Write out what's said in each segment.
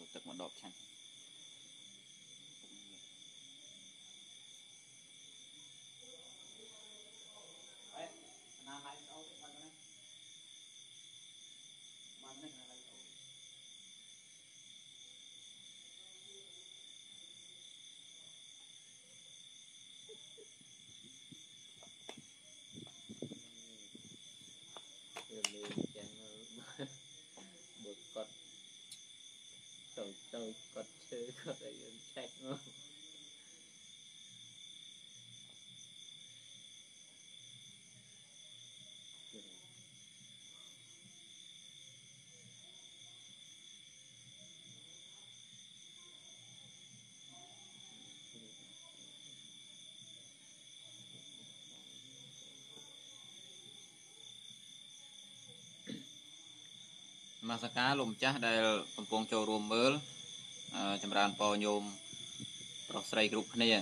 ទឹកមកដកឆាញ់ណាឡៃអូបានណាបានណាឡៃអូមានចឹងបើគាត់ទៅគាត់ឈើគាត់ឲ្យយើងឆែកមកមកសកាលោកម្ចាស់ដែលកំពុងចូលរួមមើលចម្រើនពរញោមប្រុសស្រីគ្រប់គ្នា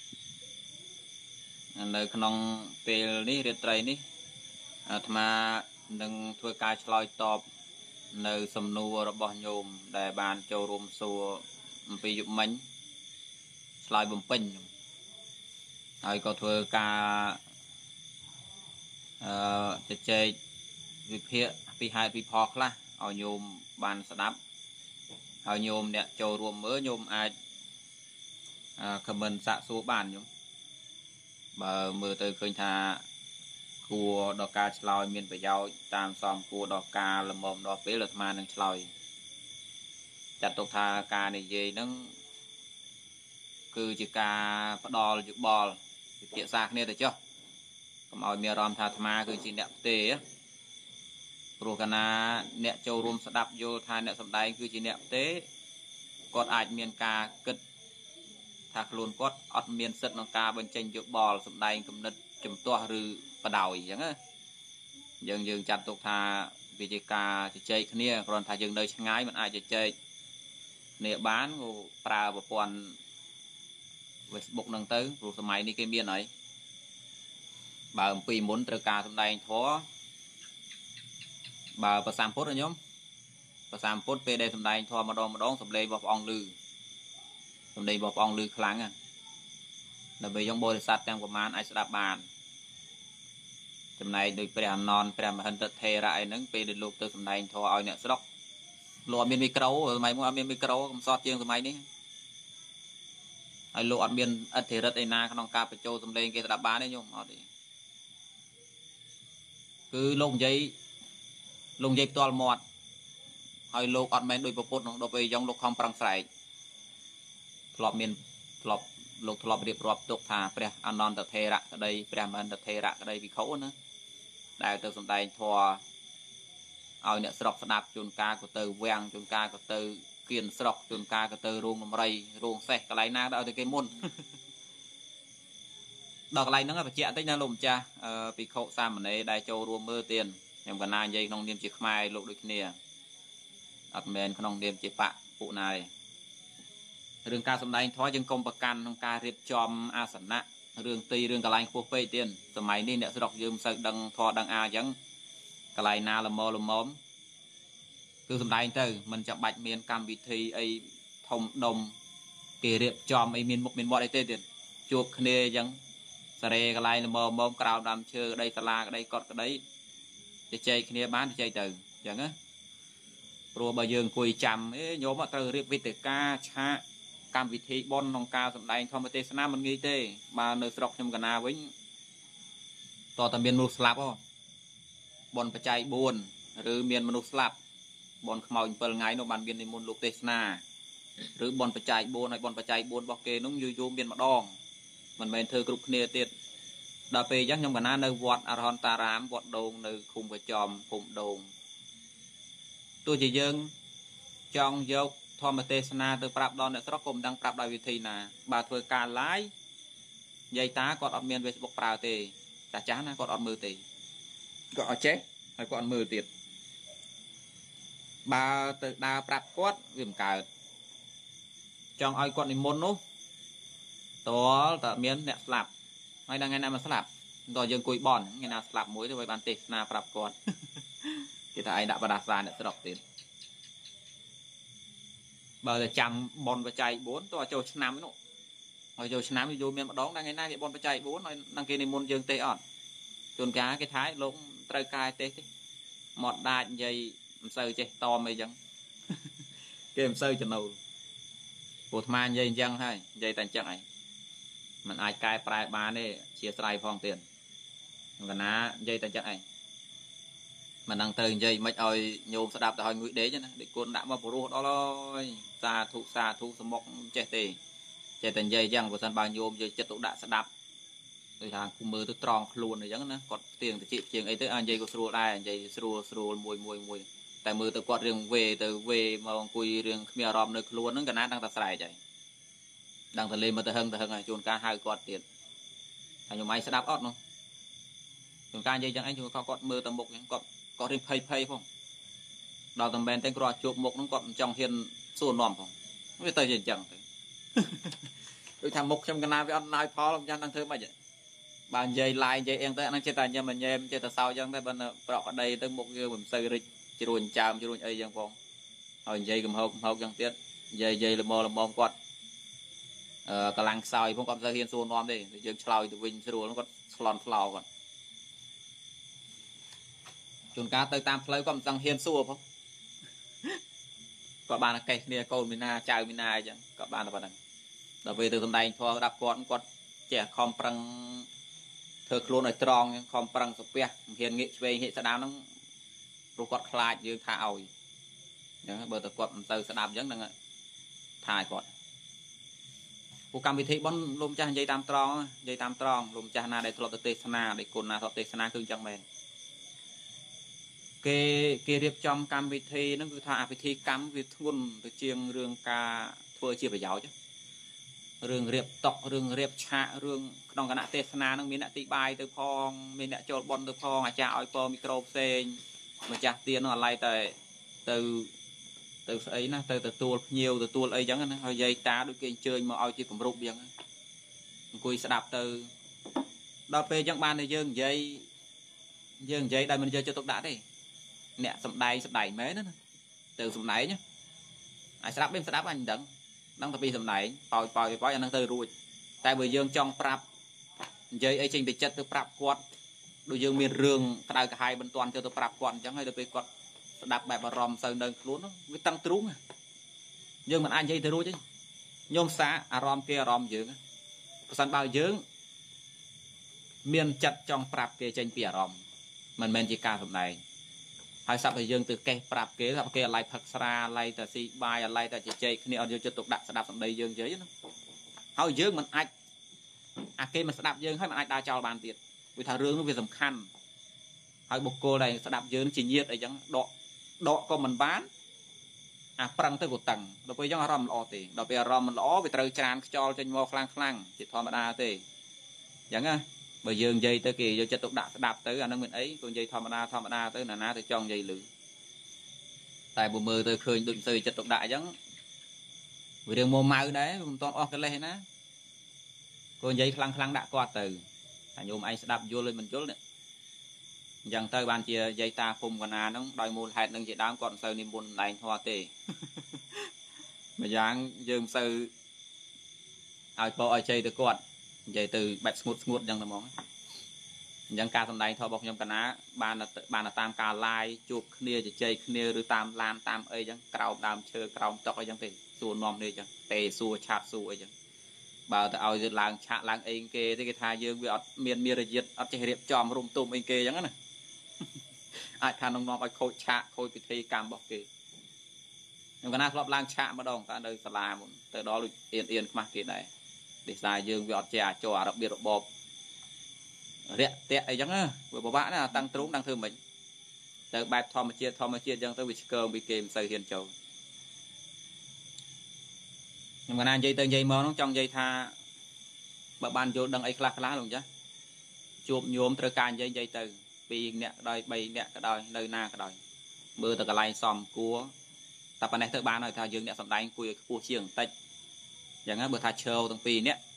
នៅក្នុងពេលនេះរាត្រីនេះអាត្មានឹងធ្វើការឆ្លើយតបនៅសំណួររបស់ញោមដែលបានចូលរួមសួរអំពីយុគមិញឆ្លើយបំពេញហើយក៏ធ្វើការជជែកវិភាគពីហេតុពីផលខ្លះឲ្យញោមបានស្ដាប់ហើយញោមអ្នកចូលរួមមើលញោមអាចខមមិនសាកសួរបានញោមបើមើលទៅឃើញថាគួរដល់ការឆ្លើយមានប្រយោជន៍តាមសមគួរដល់ការលំមដល់ពេលអាត្មានឹងឆ្លើយចាត់ទុកថាការនិយាយហ្នឹងគឺជាការផ្ដល់យោបល់ពិភាក្សាគ្នាទៅចុះកុំឲ្យមានអារម្មណ៍ថាអាត្មាគឺជាអ្នកផ្ទេព្រោះកាលណាអ្នកចូលរួមស្ដាប់យល់ថាអ្នកសម្ដែងគឺជាអ្នកផ្ទេគាត់អាចមានការគិតថាខ្លួនគាត់អត់មានសិទ្ធិក្នុងការបញ្ចេញយោបល់សម្ដែងគំនិតជំទាស់ឬបដ ாய் អញ្ចឹងណាយើងចាត់ទុកថាវាជាការជជែកគ្នាគ្រាន់ថាយើងនៅឆ្ងាយមិនអាចជជែកគ្នាបានក៏ប្រើប្រព័ន្ធ Facebook ហ្នឹងទៅព្រោះសម័យនេះគេមានហើយបើអំពីមុនត្រូវការសម្ដែងធម៌បើប្រសាមពុទ្ធញោមប្រសាមពុទ្ធពេលដែលសម្ដែងធម៌ម្ដងសម្លេងរបស់ព្រះអង្គឮសម្លេងរបស់ព្រះអង្គឮខ្លាំងដើម្បីយើងបរិស័ទទាំងប្រមាណអាចស្ដាប់បានចំណែកដោយព្រះអនន្តព្រះមហិន្ទថេរៈអីហ្នឹងពេលដែលលោកទៅសម្ដែងធម៌ឲ្យអ្នកស្រុកលោកអត់មានមីក្រូសម័យមុនអត់មានមីក្រូកំសត់ជាងសម័យនេះហើយលោកអត់មានអធិរិទ្ធឯណាក្នុងការបញ្ចូលសម្លេងគេស្ដាប់បានទេញោមអត់ទេគឺលោកនិយាយផ្ទាល់មាត់ហើយលោកអត់មែនដោយប្រពុតក្នុងដល់ពេលយ៉ាងលោកខំប្រឹងស្រែកលោកធ្លាប់រៀបរាប់ទុកថាព្រះអនន្តថេរៈក្តីព្រះមហិន្ទថេរៈក្តីភិក្ខុណាដែលទៅសម្ដែងធម៌ឲ្យអ្នកស្រុកស្ដាប់ជួនកាលក៏ទៅវាំងជួនកាលក៏ទៅគៀនស្រុកជួនកាលក៏ទៅរោងដំរីរោងសេះកន្លែងណាដល់ទៅគេមុនដល់កន្លែងហ្នឹងបញ្ជាក់តិចណាលោកម្ចាស់ភិក្ខុសាមណេរដែលចូលរួមមើលទៀនខ្ញុំកណានិយាយក្នុងនាមជាខ្មែរលោកដូចគ្នាអត់មែនក្នុងនាមជាបកពួកណាទេរឿងការសម្ដែងធម៌យើងកុំប្រកាន់ក្នុងការរៀបចំអាសនៈរឿងទីរឿងកន្លែងខ្ពស់ពេកទៀតសម័យនេះអ្នកស្រុកយើងមិនសូវដឹងធម៌ដឹងអាអញ្ចឹងកន្លែងណាល្មមគឺសម្ដែងទៅមិនចាំបាច់មានកម្មវិធីអីធំដុំគេរៀបចំអីមានមុខមានមាត់អីទេទៀតជួបគ្នាអញ្ចឹងសារ៉េកន្លែងល្មមក្រៅដើមឈើក្តីសាលាក្តីកត់ក្តីជជែកគ្នាបានជជែកទៅអញ្ចឹងណាព្រោះបើយើងអង្គុយចាំញោមត្រូវរៀបវេទិកាឆាកកម្មវិធីបុណ្យក្នុងការសម្ដែងធម្មទេសនាមិនងាយទេបើនៅស្រុកខ្ញុំកណាវិញតើតើមានមនុស្សស្លាប់ហ៎បុណ្យបច្ច័យ4ឬមានមនុស្សស្លាប់បុណ្យខ្មោច7ថ្ងៃនោះបានមាននិមន្តលោកទេសនាឬបុណ្យបច្ច័យ4ហើយបុណ្យបច្ច័យ4របស់គេនោះយូរមានម្ដងមិនមែនធ្វើគ្រប់គ្នាទៀតដល់ពេលអញ្ចឹងខ្ញុំកណានៅវត្តអរហន្តតារាមវត្តដូងនៅឃុំកញ្ចំភូមិដូងទោះជាយើងចង់យកធម្មទេសនាទៅប្រាប់ដល់អ្នកស្រុកក៏មិនដឹងប្រាប់ដោយវិធីណាបើធ្វើការ live និយាយតាគាត់អត់មាន Facebook ប្រើទេចាស់ណាគាត់អត់មើលទេគាត់អត់ចេះហើយគាត់អត់មើលទៀតបើទៅដើរប្រាប់គាត់វាមិនកើតចង់ឲ្យគាត់និមន្តនោះតលតើមានអ្នកស្លាប់ហើយដល់ថ្ងៃណាមកស្លាប់តើយើងអង្គុយបន់ថ្ងៃណាស្លាប់មួយទៅឲ្យបានទេសនាប្រាប់គាត់គេថាឯងដាក់បដាសាអ្នកស្រុកទៀតបើតែចាំបនបច្ច័យ4តើចូលឆ្នាំនោះឲ្យចូលឆ្នាំយូរមានម្ដងដល់ថ្ងៃណាគេបនបច្ច័យ4ឲ្យនឹងគេនិមន្តយើងទេអត់ជួនកាលគេថាលោកត្រូវការទេមកដាច់និយាយមិនសូវចេះតមអីចឹងគេមិនសូវចំណូលព្រោះអាត្មានិយាយអញ្ចឹងហើយនិយាយតែអញ្ចឹងឯងมันអាចកែប្រែបានទេជាស្រ័យផងទៀតកណានិយាយតែអញ្ចឹងឯងមិនដឹងត្រូវនិយាយមិនឲ្យញោមស្ដាប់ទៅឲ្យងួយដេកណាដូចគុណដាក់មកព្រោះដល់ហើយសាធុសមុខចេះទេចេះតែនិយាយអញ្ចឹងបើសិនបើញោមយកចិត្តទុកដាក់ស្ដាប់ដូចថាគុំមើលទៅត្រង់ខ្លួនអញ្ចឹងណាគាត់ផ្ទៀងតិចជាងអីទៅនិយាយក៏ស្រួលដែរនិយាយស្រួលមួយតែមើលទៅគាត់រឿងវេទៅវេមកអង្គុយរឿងគ្មានអារម្មណ៍នៅខ្លួនហ្នឹងកណាដឹងតែស្រែកហើយដឹងតែលេមកទៅហឹងហើយជួនកាលហៅគាត់ទៀតតែញោមឯងស្ដាប់អត់នោះជួនកាលនិយាយអញ្ចឹងឯងជួនកាលគាត់មើលទៅមុខអញ្ចឹងគាត់រៀងភ័យផងដល់តែមែនតែគ្រាន់ជួបមុខហ្នឹងគាត់មិនចង់ហ៊ានសួរនាំផងវាទៅជាអញ្ចឹងទៅដូចថាមុខខ្ញុំកណាវាអត់ណយផលខ្ញុំចាំដឹងធ្វើម៉េចបើនិយាយឡាយនិយាយអៀងទៅអាហ្នឹងចេះតែញ៉ាំញ៉ែមចេះតែសោចអញ្ចឹងតែបើប្រក់ក្តីទៅមុខវាមិនសូវរិចជ្រួញចើមជ្រួញអីអញ្ចឹងផងហើយនិយាយកំហោកអញ្ចឹងទៀតនិយាយល្មមគាត់កម្លាំងខ្សោយផងគាត់មិនសូវហ៊ានសួរនាំទេយើងឆ្លើយទៅវិញស្រួលគាត់ឆ្លន់ឆ្លោគាត់ជួនកាលទៅតាមផ្លូវគាត់មិនចង់ហ៊ានសួរផងគាត់បានកេះគ្នាកូនមីណាចៅមីណាអញ្ចឹងគាត់បានតែប៉ុណ្្នឹងដល់ពេលទៅសំដែងធម៌ស្ដាប់គាត់ចេះខំប្រឹងធ្វើខ្លួនឲ្យត្រង់ខំប្រឹងសុភ័ក្រមិនហ៊ានងាកឆ្វេងងាកស្ដាំហ្នឹងព្រោះគាត់ខ្លាចយើងថាឲ្យអញ្ចឹងបើតែគាត់មិនទៅស្ដាប់អញ្ចឹងហ្នឹងថាឲ្យគាត់ពួកកម្មវិធីបនលោកម្ចាស់និយាយតាមត្រង់លោកម្ចាស់ណាដែលធ្លាប់ទៅទេសនាដែលគុណណាធ្លាប់ទេសនាគឺអញ្ចឹងមែនគេរៀបចំកម្មវិធីហ្នឹងគឺថាអភិធីកម្មវាធ្ងន់ទៅជាងរឿងការធ្វើជាប្រយោជន៍រឿងរៀបតុករឿងរៀបឆាករឿងក្នុងគណៈទេសនាហ្នឹងមានអ្នកទីបាយទៅផងមានអ្នកចូលបនទៅផងអាចារ្យឲ្យពរមីក្រូផ្សេងម្ចាស់ទៀនហ្នឹងអាឡ័យតែទៅស្អីណាទៅទទួលភ្ញៀវទទួលអីចឹងណាហើយយាយតាដូចគេអញ្ជើញមកឲ្យជាគម្រប់ចឹងអង្គុយស្ដាប់ទៅដល់ពេលចឹងបានតែយើងនិយាយដែលមិនយកចិត្តទុកដាក់ទេអ្នកសំដែងមែនណាទៅសំដែងអាចស្ដាប់មិនស្ដាប់អញដឹងតែពីសំដែងប៉ោយអាហ្នឹងទៅរួចតែបើយើងចង់ប្រាប់និយាយអីចេញពីចិត្តទៅប្រាប់គាត់ដូចយើងមានរឿងក្តៅក្រហាយបន្ទាន់ចូលទៅប្រាប់គាត់អញ្ចឹងហើយដល់ពេលគាត់ស្ដាប់បែបអារម្មណ៍សូវនៅខ្លួនវាតឹងទ្រូងយើងមិនអាចនិយាយទៅរួចទេញោមសាអារម្មណ៍គេអារម្មណ៍យើងប្រសិនបើយើងមានចិត្តចង់ប្រាប់គេចេញពីអារម្មណ៍មិនមែនជាការសម្ដែងហើយសាប់តែយើងទៅកេះប្រាប់គេថាគេអាឡ័យផឹកស្រាអាឡ័យតែស៊ីបាយអាឡ័យតែជជែកគ្នាអត់យកចិត្តទុកដាក់ស្ដាប់សម្ដីយើងនិយាយណាហើយយើងមិនអាចអាគេមិនស្ដាប់យើងហើយមិនអាចដើរចោលបានទៀតវាថារឿងនោះវាសំខាន់ហើយបុគ្គលដែលស្ដាប់យើងជាញាតិអីចឹងដកក៏មិនបានអាប្រឹងទៅក៏តឹងដល់ពេលចឹងអារម្មណ៍ល្អទេដល់ពេលអារម្មណ៍មិនល្អវាត្រូវច្រានខ្យល់ចេញមកខ្លាំងជាធម្មតាទេអញ្ចឹងណាបើយើងនិយាយទៅគេយកចិត្តទុកដាក់ស្ដាប់ទៅអានឹងមានអីក៏និយាយធម្មតាទៅណាទៅចង់និយាយលឺតែបើមើលទៅឃើញដូចមិនសូវចិត្តទុកដាក់អញ្ចឹងវារឿងមួម៉ៅដែរមិនតន់អស់កិលេសណាក៏និយាយខ្លាំងដាក់គាត់ទៅតែញោមឯងស្ដាប់យល់ឬមិនយល់នេះអញ្ចឹងទៅបានជាយាយតាភូមិកណាហ្នឹងដោយមូលហេតុនឹងជាដើមគាត់មិនសូវនិមន្តម្ដែងធម៌ទេម្យ៉ាងយើងមិនសូវឲ្យបោឲ្យជ័យទៅគាត់និយាយទៅបែបស្ងួតអញ្ចឹងតែហ្មងអញ្ចឹងការសម្ដែងធម៌របស់ខ្ញុំកណាបានតាមការឡាយជួបគ្នាជជែកគ្នាឬតាមឡានតាមអីអញ្ចឹងក្រោមដើមឈើក្រោមតុកអីអញ្ចឹងទេសួរនាំនេះអញ្ចឹងទេសួរឆាតសួរអីអញ្ចឹងបើទៅឲ្យទៅឡើងឆាកឡើងអីគេទេគេថាយើងវាអត់មានរយិតអត់ចេះរៀបចំរុំទុំអីគេអញ្ចឹងណាអាចថានឹងនាំឲ្យខូចឆាកខូចពិធីកម្មរបស់គេខ្ញុំកណាធ្លាប់ឡើងឆាកម្ដងតែនៅសាលាមុនទៅដល់ដូចអៀនខ្មាស់គេដែរដោយសារយើងវាអត់ចេះអាចររបៀបរបបរាក់តាក់អីចឹងណាវាពិបាកណាតាំងទ្រូងតាំងធ្វើមិនទៅបែបធម្មជាតិអញ្ចឹងទៅវាឆ្កើមពីគេមិនសូវហ៊ានចូលខ្ញុំកណានិយាយទៅនិយាយមកនោះចង់និយាយថាបើបានយល់ដឹងអីខ្លះលោកចាស់ជួបញោមត្រូវការនិយាយទៅ2នាក់ក៏ដោយ3នាក់ក៏ដោយនៅណាក៏ដោយមើលទៅកន្លែងសំគួរតែប៉ុណ្ណេះទៅបានហើយថាយើងអ្នកសំដែងគួយឲ្យខ្ពស់ជាងបន្តិចអញ្ចឹងបើថាឈរទាំង2នាក់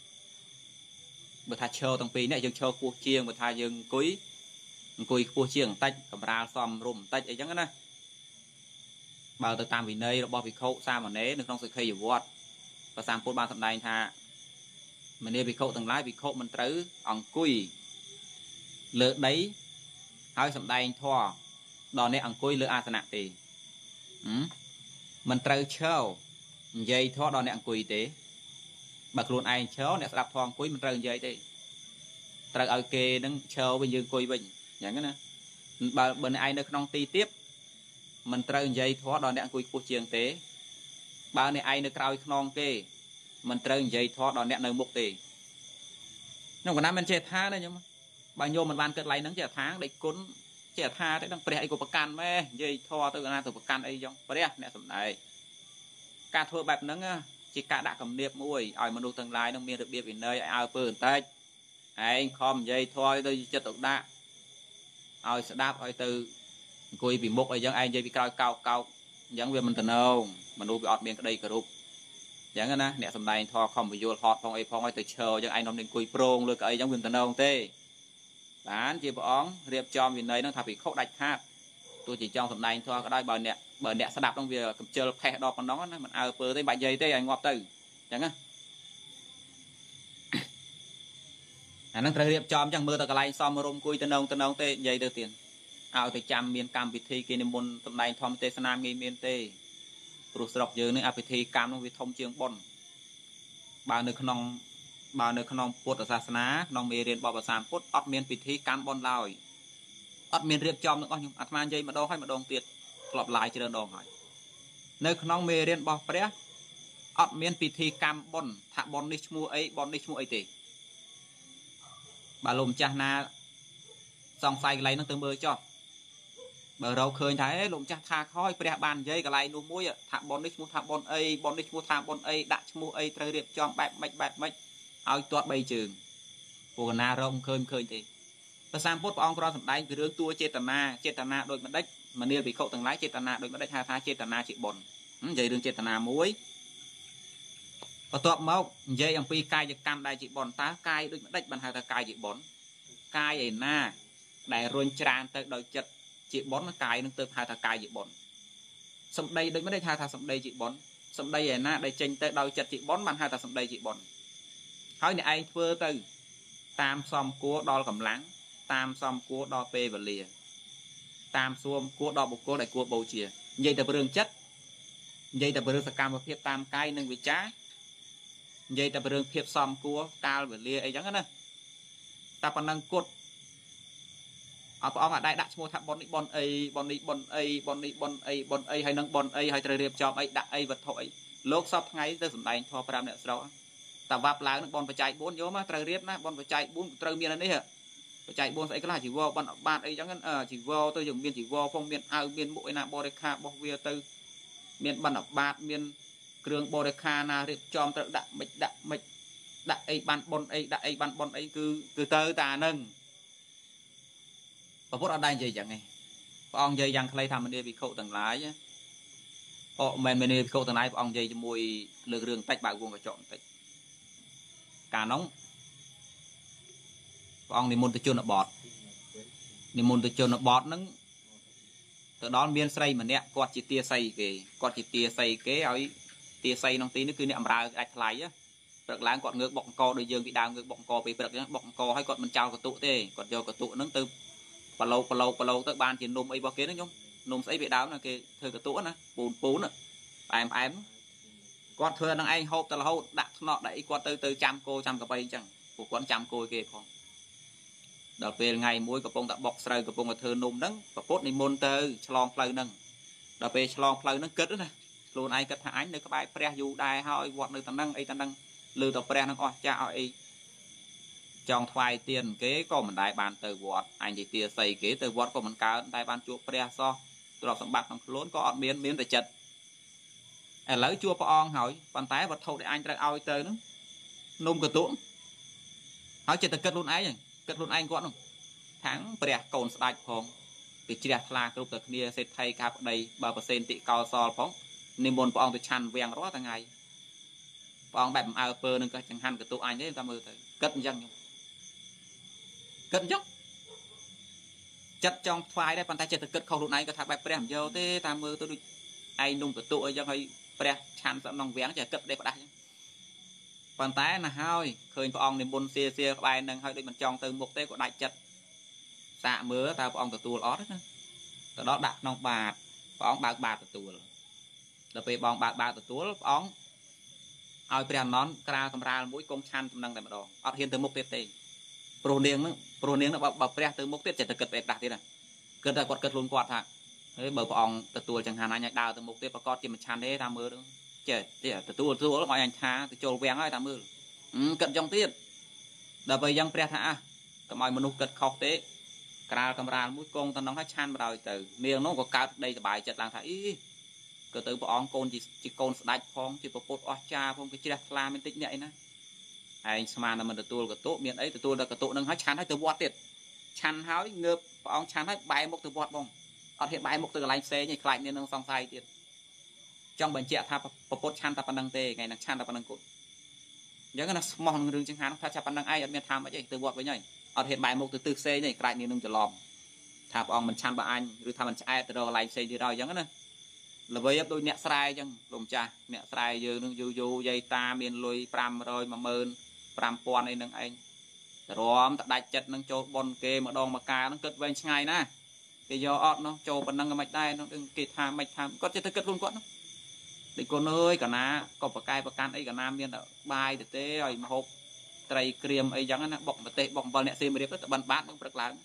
យើងឈរខ្ពស់ជាងបើថាយើងអង្គុយខ្ពស់ជាងបន្តិចកម្រាលសំរុំបន្តិចអីចឹងណាបើទៅតាមវិន័យរបស់ភិក្ខុសាមណេរនៅក្នុងសិក្ខាយវត្តព្រះសម្ពុទ្ធបានសម្ដែងថាមនាភិក្ខុទាំងឡាយភិក្ខុមិនត្រូវអង្គុយលើដីហើយសម្ដែងធម៌ដល់អ្នកអង្គុយលើអាសនៈទេមិនត្រូវឈរនិយាយធម៌ដល់អ្នកអង្គុយទេបើខ្លួនឯងឈរអ្នកស្ដាប់ធម៌អង្គុយមិនត្រូវនិយាយទេត្រូវឲ្យគេនឹងឈរវិញយើងអង្គុយវិញអញ្ចឹងណាបើអ្នកឯងនៅក្នុងទីទៀតមិនត្រូវនិយាយធម៌ដល់អ្នកអង្គុយខ្ពស់ជាងទេបើអ្នកឯងនៅក្រោយខ្នងគេមិនត្រូវនិយាយធម៌ដល់អ្នកនៅមុខទេខ្ញុំកណាមិនចេះថាណាខ្ញុំបើញោមមិនបានគិតឡៃហ្នឹងចេះថាដេកគុណចេះថាទៅដល់ព្រះអីក៏ប្រកាន់ម៉ែនិយាយធម៌ទៅកណាទៅប្រកាន់អីចឹងព្រះអ្នកសំដែងការធ្វើបែបហ្នឹងជាការដាក់គំនាបមួយឲ្យមនុស្សទាំងឡាយនឹងមានរបៀបវិន័យឲ្យអើពើបន្តិចឯងខំនិយាយធម៌ទៅចិត្តទៅដាក់ឲ្យស្ដាប់ឲ្យទៅអង្គុយពីមុខអីចឹងឯងនិយាយពីក្រោយកោកអញ្ចឹងវាមិនតំណងមនុស្សវាអត់មានក្តីគោរពអញ្ចឹងណាអ្នកសំដែងធម៌ខំបញ្យល់ហត់ផងអីផងឲ្យទៅឈរអញ្ចឹងឯងនាំនឹងអង្គុយប្រងលើកៅអីចឹងវាមិនតំណងទេបានជាព្រះអង្គរៀបចំវិន័យហ្នឹងថាភិក្ខុដាច់ខាតទោះជាចង់សំដែងធម៌ក៏ដោយបើអ្នកស្ដាប់ហ្នឹងវាកំជិលផេះដល់ប៉ុណ្ណឹងណាមិនអើពើទេបាច់និយាយទេឲ្យងាប់ទៅអញ្ចឹងណាអាហ្នឹងត្រូវរៀបចំអញ្ចឹងមើលទៅកន្លែងសមរម្យអង្គុយទៅនងទេនិយាយទៅទៀតឲ្យទៅចាំមានកម្មវិធីគេនិមន្តសំដែងធម្មទេសនាងាយមានទេព្រោះស្រុកយើងនេះអភិធីកម្មនោះវាធំជាងបុណ្យបើនៅក្នុងពុទ្ធសាសនាក្នុងមេរៀនបបសាមពុទ្ធអត់មានពិធីកម្មបុណ្យឡើយអត់មានរៀបចំទាំងអស់ខ្ញុំអាត្មានិយាយម្ដងហើយម្ដងទៀតធ្លាប់ឡាយច្រើនដងហើយនៅក្នុងមេរៀនរបស់ព្រះអត់មានពិធីកម្មបុណ្យថាបុណ្យនេះឈ្មោះអីបុណ្យនេះឈ្មោះអីទេបើលោកម្ចាស់ណាសង្ស័យកន្លែងហ្នឹងទៅមើលចុះបើរកឃើញថាលោកម្ចាស់ថាខ້ອຍព្រះបាននិយាយកន្លែងនោះមួយថាបុណ្យនេះឈ្មោះថាបុណ្យអីបុណ្យនេះឈ្មោះថាបុណ្យអីដាក់ឈ្មោះអីត្រូវរៀបចំបែបម៉េចឲ្យទាត់3ជើងពួកណារកមិនឃើញទេព្រះសម្ពុទ្ធព្រះអង្គគ្រាន់សម្ដែងពីរឿងតួចេតនាដូចម្ដេចមនាលភិក្ខុទាំងឡាយចេតនាដូចម្ដេចហៅថាចេតនាជាបុណ្យនិយាយរឿងចេតនាមួយបន្ទាប់មកនិយាយអំពីកាយកម្មដែលជាបុណ្យតើកាយដូចម្ដេចបានហៅថាកាយជាបុណ្យកាយឯណាដែលរុញច្រានទៅដោយចិត្តជាបុណ្យកាយនឹងទៅហៅថាកាយជាបុណ្យសម្ដីដូចម្ដេចហៅថាសម្ដីជាបុណ្យសម្ដីឯណាដែលចេញទៅដោយចិត្តជាបុណ្យបានហៅថាសម្ដីជាបុណ្យហើយអ្នកឯងធ្វើទៅតាមសមគួរដល់កម្លាំងតាមសមគួរដល់ពេលវេលាតាមសួមគួរដល់បុគ្គលដែលគួរបូជានិយាយតែពីរឿងចិត្តនិយាយតែពីរឿងសកម្មភាពតាមកាយនិងវាចានិយាយតែពីរឿងភាពសមគួរកាលវេលាអីចឹងណាតែប៉ុណ្ណឹងគត់អត់ព្រះអង្គអាចដាក់ឈ្មោះថាបុណ្យនេះបុណ្យអីបុណ្យនេះបុណ្យអីបុណ្យនេះបុណ្យអីបុណ្យអីហើយនឹងបុណ្យអីហើយត្រូវរៀបចំអីដាក់អីវត្ថុអីលោកសពថ្ងៃទៅសំដែងធម៌5អ្នកស្រុកតែវាប់ឡើងនឹងបុណ្យបច្ច័យ4យកមកត្រូវរៀបណាបុណ្យបច្ច័យ4ត្រូវមាននេះបច្ច័យ4ស្អីខ្លះជីវរបុណ្យបាតអីចឹងជីវរទៅយើងមានជីវរផងមានអាវមានមុខឯណាបរិខារបស់វាទៅមានបណ្ឌបាតមានគ្រឿងបរិខាណារៀបចំត្រូវដាក់មិនដាក់អីបានបុណ្យអីដាក់អីបានបុណ្យអីគឺទៅតានឹងព្រះពុទ្ធអត់ដែរនិយាយចឹងឯងព្រះអង្គនិយាយយ៉ាងខ្លីថាមនាភិក្ខុទាំងឡាយមិនមែនមនាភិក្ខុទាំងឡាយព្រះអង្គនិយាយជាមួយលើករឿងតិចបើកវងកញ្ចក់បន្តិចកាលនោះព្រះអង្គនិមន្តទៅជនបទហ្នឹងទៅដល់មានស្រីម្នាក់គាត់ជាទាស័យគេឲ្យទាស័យក្នុងទីនេះគឺអ្នកអំរើអាចថ្លៃព្រឹកឡើងគាត់ងើកបុកអង្គដោយយើងពីដើមងើកបុកអង្គពេលព្រឹកហ្នឹងបុកអង្គឲ្យគាត់មិនចោលកតុទេគាត់យកកតុហ្នឹងទៅប្រឡូកទៅបានជានំអីរបស់គេហ្នឹងខ្ញុំនំស្អីពីដើមណាគេធ្វើកតុណាពូនផ្អែមគាត់ធ្វើនឹងឯងហូបទៅរហូតដាក់ថ្នាក់ដាក់អីគាត់ទៅចាំគោចាំកបីអញ្ចឹងពួកគាត់ចាំគោគេផងដល់ពេលថ្ងៃមួយកំពុងតែបុកស្រូវកំពុងតែធ្វើនំហ្នឹងប្រពុតនិមន្តទៅឆ្លងផ្លូវហ្នឹងដល់ពេលឆ្លងផ្លូវហ្នឹងគិតណាខ្លួនឯងគិតថាអញនៅក្បែរព្រះយូរដែរហើយវត្តនៅតំណឹងអីតំណឹងលើទៅព្រះហ្នឹងអស់ចាស់ឲ្យអីចង់ថ្វាយទៀនគេក៏មិនដែរបានទៅវត្តអញជាទាស័យគេទៅវត្តក៏មិនកើតតែបានជួបព្រះសោះទ្រព្យសម្បត្តិក្នុងខ្លួនក៏អត់មានតែចិត្តឥឡូវជួបព្រះអង្គហើយប៉ុន្តែវត្ថុដែលអញត្រូវឲ្យទៅហ្នឹងនំកតុហើយចិត្តតែគិតខ្លួនឯងគាត់នោះថាំងព្រះកូនស្ដេចផងពីជ្រះថ្លាគ្រប់តែគ្នាសេដ្ឋីកាប្តីបើប្រសេនតិកោសលផងនិមន្តព្រះអង្គទៅឆាន់វាំងរាល់ថ្ងៃព្រះអង្គបែបអំអើពើនឹងក៏ចង្ហាន់កតុអញទេតាមមើលទៅគិតអញ្ចឹងចិត្តចង់ថ្វាយដែរប៉ុន្តែចិត្តតែគិតខុសខ្លួនឯងក៏ថាបែបព្រះមិនយកទេតាមមើលទៅដូច ai nung tự tụ cho hơi pre chăn sẵn nòng vén chờ cất đây có đắt bàn tay là hơi khơi con thì bôn xia xia bài nâng hơi đi mình tròn từ một tế của đại chất xạ mưa ta ông tự tụ ót đó từ đó đặt nòng bạc ông bạc tự tụ là về bong bạc tự tụ ông ao pre nón ra camera mũi công chăn nâng tại mặt đó ót hiện từ một tế tê pro niềng nó bọc pre từ một tế chỉ từ cất về đặt thế này cất ra quạt cất luôn quạt hả thế bờ ông tự tụ chẳng hạn anh đào từ một tế có chỉ mình chăn đấy ta mưa đó chết tự tụ mọi anh tha từ trâu vén ai ta mưa cất trong tiết là về dân pre thả cái mọi mình cất khóc tế camera mũi công ta nóng hết chăn vào từ niềng nó có cao đây là bài chật lang thả ý cứ từ bọn con chỉ con đạch phong chỉ có bột cha phong cái chia la mình tích nhạy nè anh mà là mình tự tụ cái tụ miền ấy tự tụ là cái tụ nâng hết chăn hết từ bọt tiệt chăn háo ngợp bọn chăn hết bài một từ bọt bông ở hiện bài một từ lạnh xe như lạnh nên nâng song say tiệt trong bệnh trẻ tha bột chăn ta pan đăng tê ngày nắng chăn ta pan đăng cột nhớ cái nó mòn đường chẳng hạn ta chả pan đăng ai ở miền tham vậy từ bọt với nhảy ở hiện bài một từ xe này lạnh nên nâng trở lòm thà bọn mình chăn bà anh rồi thà mình ai từ đầu lạnh xe đi rồi giống đó là với tôi nẹt sai chăng lùm cha nẹt sai giờ nương du dây ta miền lùi pram rồi mà mơn pram pon này nương anh rồi ta đại chật nương cho bon kê mà đòn mà cá nó cất về ngày na cái do ọt nó cho phần năng mạch đây nó đừng kì tham mạch tham có chơi cất luôn quất nó để con ơi cả ná có bạc cai bạc can ấy cả nam miền bài để té rồi mà hộp trai kriêm ấy giống nó bọc mà tê bọc vào nẹt xem mới được bận bát nó rất lớn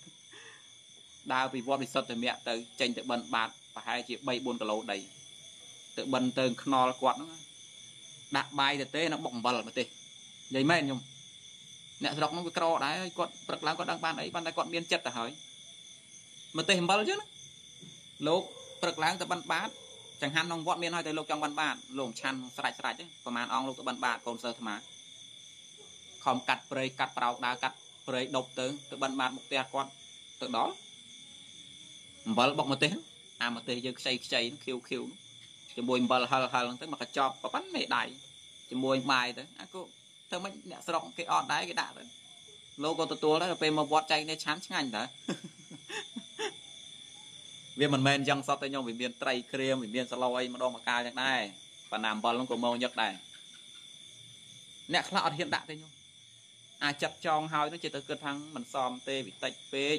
đào vì vót bị sật từ mẹ từ tranh từ bận bát và hai chị bay 4 kg đầy tự bần từ khnol quạt nó đặt bài thì tế nó bỏng bờ mà tê vậy men nhung nè đọc nó cái cro đấy con bật làm con đăng ban ấy ban tay con miên chất là hỏi mà tê bờ chứ lúc bật làm từ ban bát chẳng hạn nông vọt miên hơi từ lúc trong ban bát lồng chăn sạch sạch chứ còn màn ong lúc từ ban bát còn sơ thà không cắt prey cắt prau đa cắt prey độc từ ban bát một tia con từ đó bờ bọc một tê mà tê giờ xây nó khiêu cho mùi bờ hờ tới mà cái chọc có bắn mẹ đẩy cho mùi bài tới cô thơ mấy nè sọc cái on đáy cái đạn đấy lô con tua đó là về mà vọt chay này chán ngành đó vì mình men dân sắp tới nhau vì miền tây kia vì miền saloi mà đo mà cao như này và làm bờ nó cũng màu nhất này nè lọt hiện đại thế nhau chặt tròn hơi nó chỉ tới cơn thăng mình xòm tê bị tách phê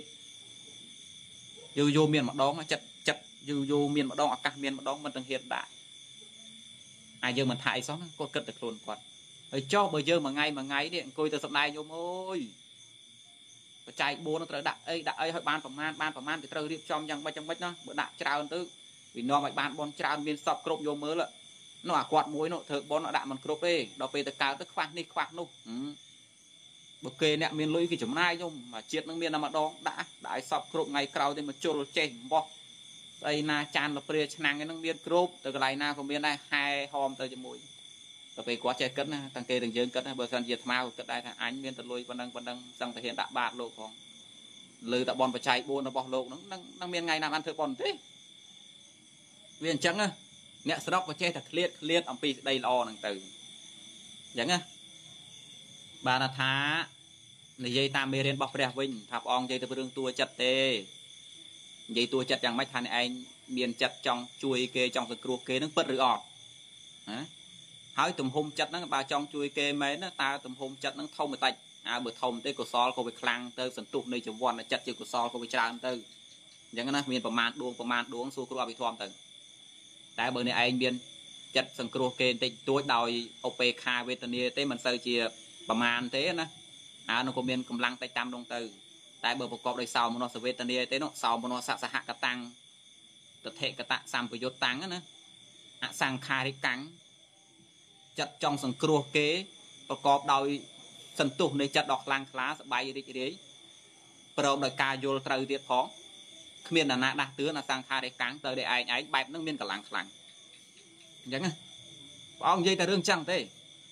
dù miền mặt đó nó chặt dù miền mặt đông các miền mặt đông mình đang hiện đại giờ mình thải xong có cất được luôn quạt cho bây giờ mà ngay điện coi từ sập này nhôm ơi chạy bố nó đặt ấy hơi ban phẩm man thì trời điệp trong chẳng bách nó bữa đặt trao hơn tứ vì nó mày ban bon trao miền sập cột nhôm mới là nó quạt muối nó thợ bon nó đạn mình cột đi đó về từ cao tới khoan nụ ok nè miền lưỡi cái chấm nai nhung mà chiết nó miền nằm ở đó đã sập cột ngày cào thì mà trôi chèn bo đây na chan là pre năng cái năng miên crop từ cái này na còn miên đây hai hôm tới cho mũi rồi về quá chơi cất na tăng kê đường dương cất bờ sân diệt mau cất đây là anh miên từ lùi vẫn đang sang thể hiện đã bạt lộ còn lư tạ bòn và chạy buôn nó bỏ lộ nó đang miên ngày nào ăn thử bòn thế viên trắng á nè sọc và chơi thật liệt ông pi đây lo năng từ chẳng á bà là thá này dây tam mê lên bọc đẹp vinh thạp ong dây từ đường tua chặt tê vậy tôi chặt chẳng mấy thằng anh miền chặt trong chui kê trong cái cua kê nó bật rửa ọt hỏi tụm hôm chặt nó bà trong chui kê mấy nó ta tụm hôm chặt nó thông một tạch bữa thông tới cổ sol có bị khăng tới sần tụt này chụp vòn là chặt chữ cổ sol có bị tràn tới chẳng nó miềnประมาณ đuông xu cua bị thom tới tại bữa này anh miền chặt sần cua kê tới tối đòi OPK Vietnamese tới mình sơ chia ประมาณ thế nè nó có miền cầm lăng tay tam đông từ tại bờ cọp đây sau nó sẽ về tận đây nó sau nó sẽ hạ cả tăng tự thể cả tạ sam của yết tăng á sang khai đấy cắn chặt trong sừng cua kếประกอบ ដោយ sân tụ này chặt đọt lang lá sẽ bay đi đấy pro đời ca vô trời tiệt phóng miền là nã đa tứ là sang khai đấy cắn tới để ai bẹp nước miền cả làng chẳng á ông dây ta đương trăng thế